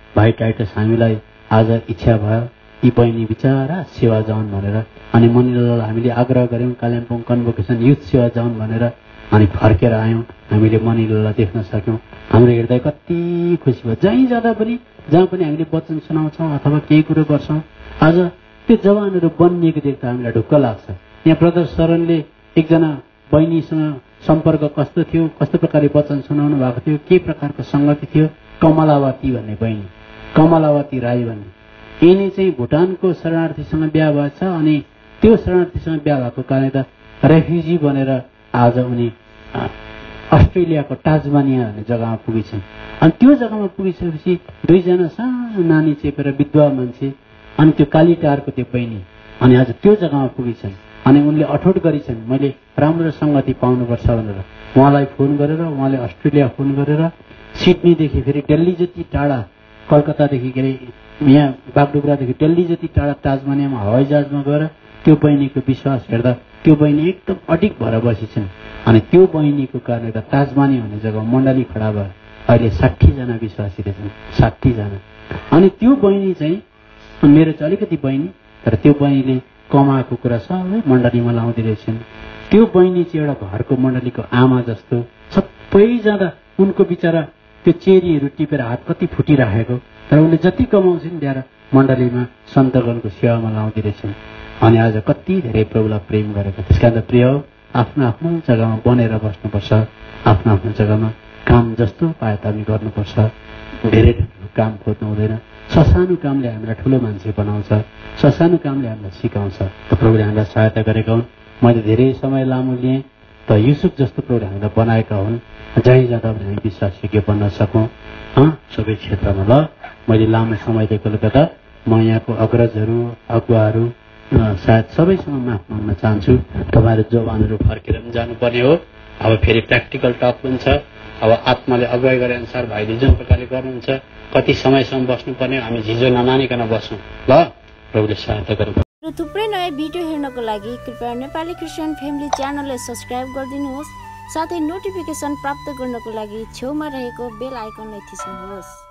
भाइ टाइटस हामीलाई आज इच्छा भयो यी बहिनी बिचारा सेवा जाउन् भनेर अनि मनिलाललाई हामीले आग्रह गर्यौं कालिम्पोङ कन्भोकेसन युथ सेवा जाउन् भनेर अनि फर्केर आयौं हामीले मनिलाललाई देख्न सक्यौं हाम्रो हृदय कति खुसी भयो जहीँ जाँदा पनि जहाँ पनि हामीले वचन सुनाउँछौँ अथवा केही कुरो गर्छौँ आज त्यो जवानहरू बनिएको देख्दा हामीलाई ढुक्क लाग्छ यहाँ ब्रदर शरणले एकजना बहिनीसँग सम्पर्क कस्तो थियो कस्तो प्रकारले वचन सुनाउनु भएको थियो के प्रकारको संगति थियो कमलावती भन्ने बहिनी कमलावती राई भन्ने यिनी चाहिँ भुटानको शरणार्थीसँग बिहा भएछ अनि त्यो शरणार्थीसँग बिहा भएको कारणले त रेफ्युजी बनेर आज उनी अस्ट्रेलियाको टाजमानिया भन्ने जग्गामा पुगेछन् अनि त्यो जग्गामा पुगिसकेपछि दुईजना सानो नानी चेपेर विधवा मान्छे अनि त्यो कालीटारको त्यो बहिनी अनि आज त्यो जग्गामा पुगेछन् अनि उनले अठोट गरिछन् मैले राम्रो संगति पाउनुपर्छ भनेर उहाँलाई फोन गरेर उहाँले अस्ट्रेलिया फोन गरेर सिडनीदेखि फेरि दिल्ली जति टाढा कलकत्तादेखि के अरे यहाँ बागडोगरादेखि दिल्ली जति टाढा टाजमानियामा हवाई जहाजमा गएर त्यो बहिनीको विश्वास हेर्दा त्यो बहिनी एकदम अडिक भएर बसिछन् अनि त्यो बहिनीको कारणले त टाजमानिया भन्ने जग्गामा मण्डली खडा भयो अहिले साठी जना विश्वासी रहेछन् साठी जना अनि त्यो बहिनी चाहिँ मेरो चाहिँ अलिकति बहिनी तर त्यो बहिनीले कमाएको कुरा सबै मण्डलीमा लाउँदै रहेछन् त्यो बहिनी चाहिँ एउटा घरको मण्डलीको आमा जस्तो सबै जाँदा उनको बिचरा त्यो चेरीहरू टिपेर हात कति फुटिराखेको तर उनले जति कमाउँछन् ल्याएर मण्डलीमा सन्तगणको सेवामा लाउँदै रहेछन् अनि आज कति धेरै प्रभुलाई प्रेम गरेको त्यस कारण प्रिय आफ्नो आफ्नो जग्गामा बनेर बस्नुपर्छ आफ्नो आफ्नो जग्गामा काम जस्तो पाए तामी गर्नुपर्छ धेरै काम खोज्नु हुँदैन ससानो कामले हामीलाई ठुलो मान्छे बनाउँछ ससानो कामले हामीलाई सिकाउँछ त प्रभुले हामीलाई सहायता गरेका हुन् मैले धेरै समय लामो लिएँ त युसुफ जस्तो प्रभुले हामीलाई बनाएका हुन् जहीँ जाँदा पनि हामी विश्वासयोग्य बन्न सकौँ सबै क्षेत्रमा ल मैले लामो समय दिएकोले गर्दा म यहाँको अग्रजहरू अगुवाहरू सायद सबैसँग माफ माग्न चाहन्छु तपाईँहरू जवानहरू फर्केर पनि जानुपर्ने हो अब फेरि प्र्याक्टिकल टक पनि छ अब आत्माले अगुवाई गरे अनुसार भाइले जुन प्रकारले गर्नुहुन्छ कति समयसम्म बस्नुपर्ने हामी झिजो नमानिकन बस्छौँ ल प्रभुले सहायता गरौँ र थुप्रै नयाँ भिडियो हेर्नको लागि कृपया नेपाली क्रिस्चियन फ्यामिली च्यानललाई सब्स्क्राइब गरिदिनुहोस् साथै नोटिफिकेसन प्राप्त गर्नको लागि छेउमा रहेको बेल आइकनलाई थिच्नुहोस्।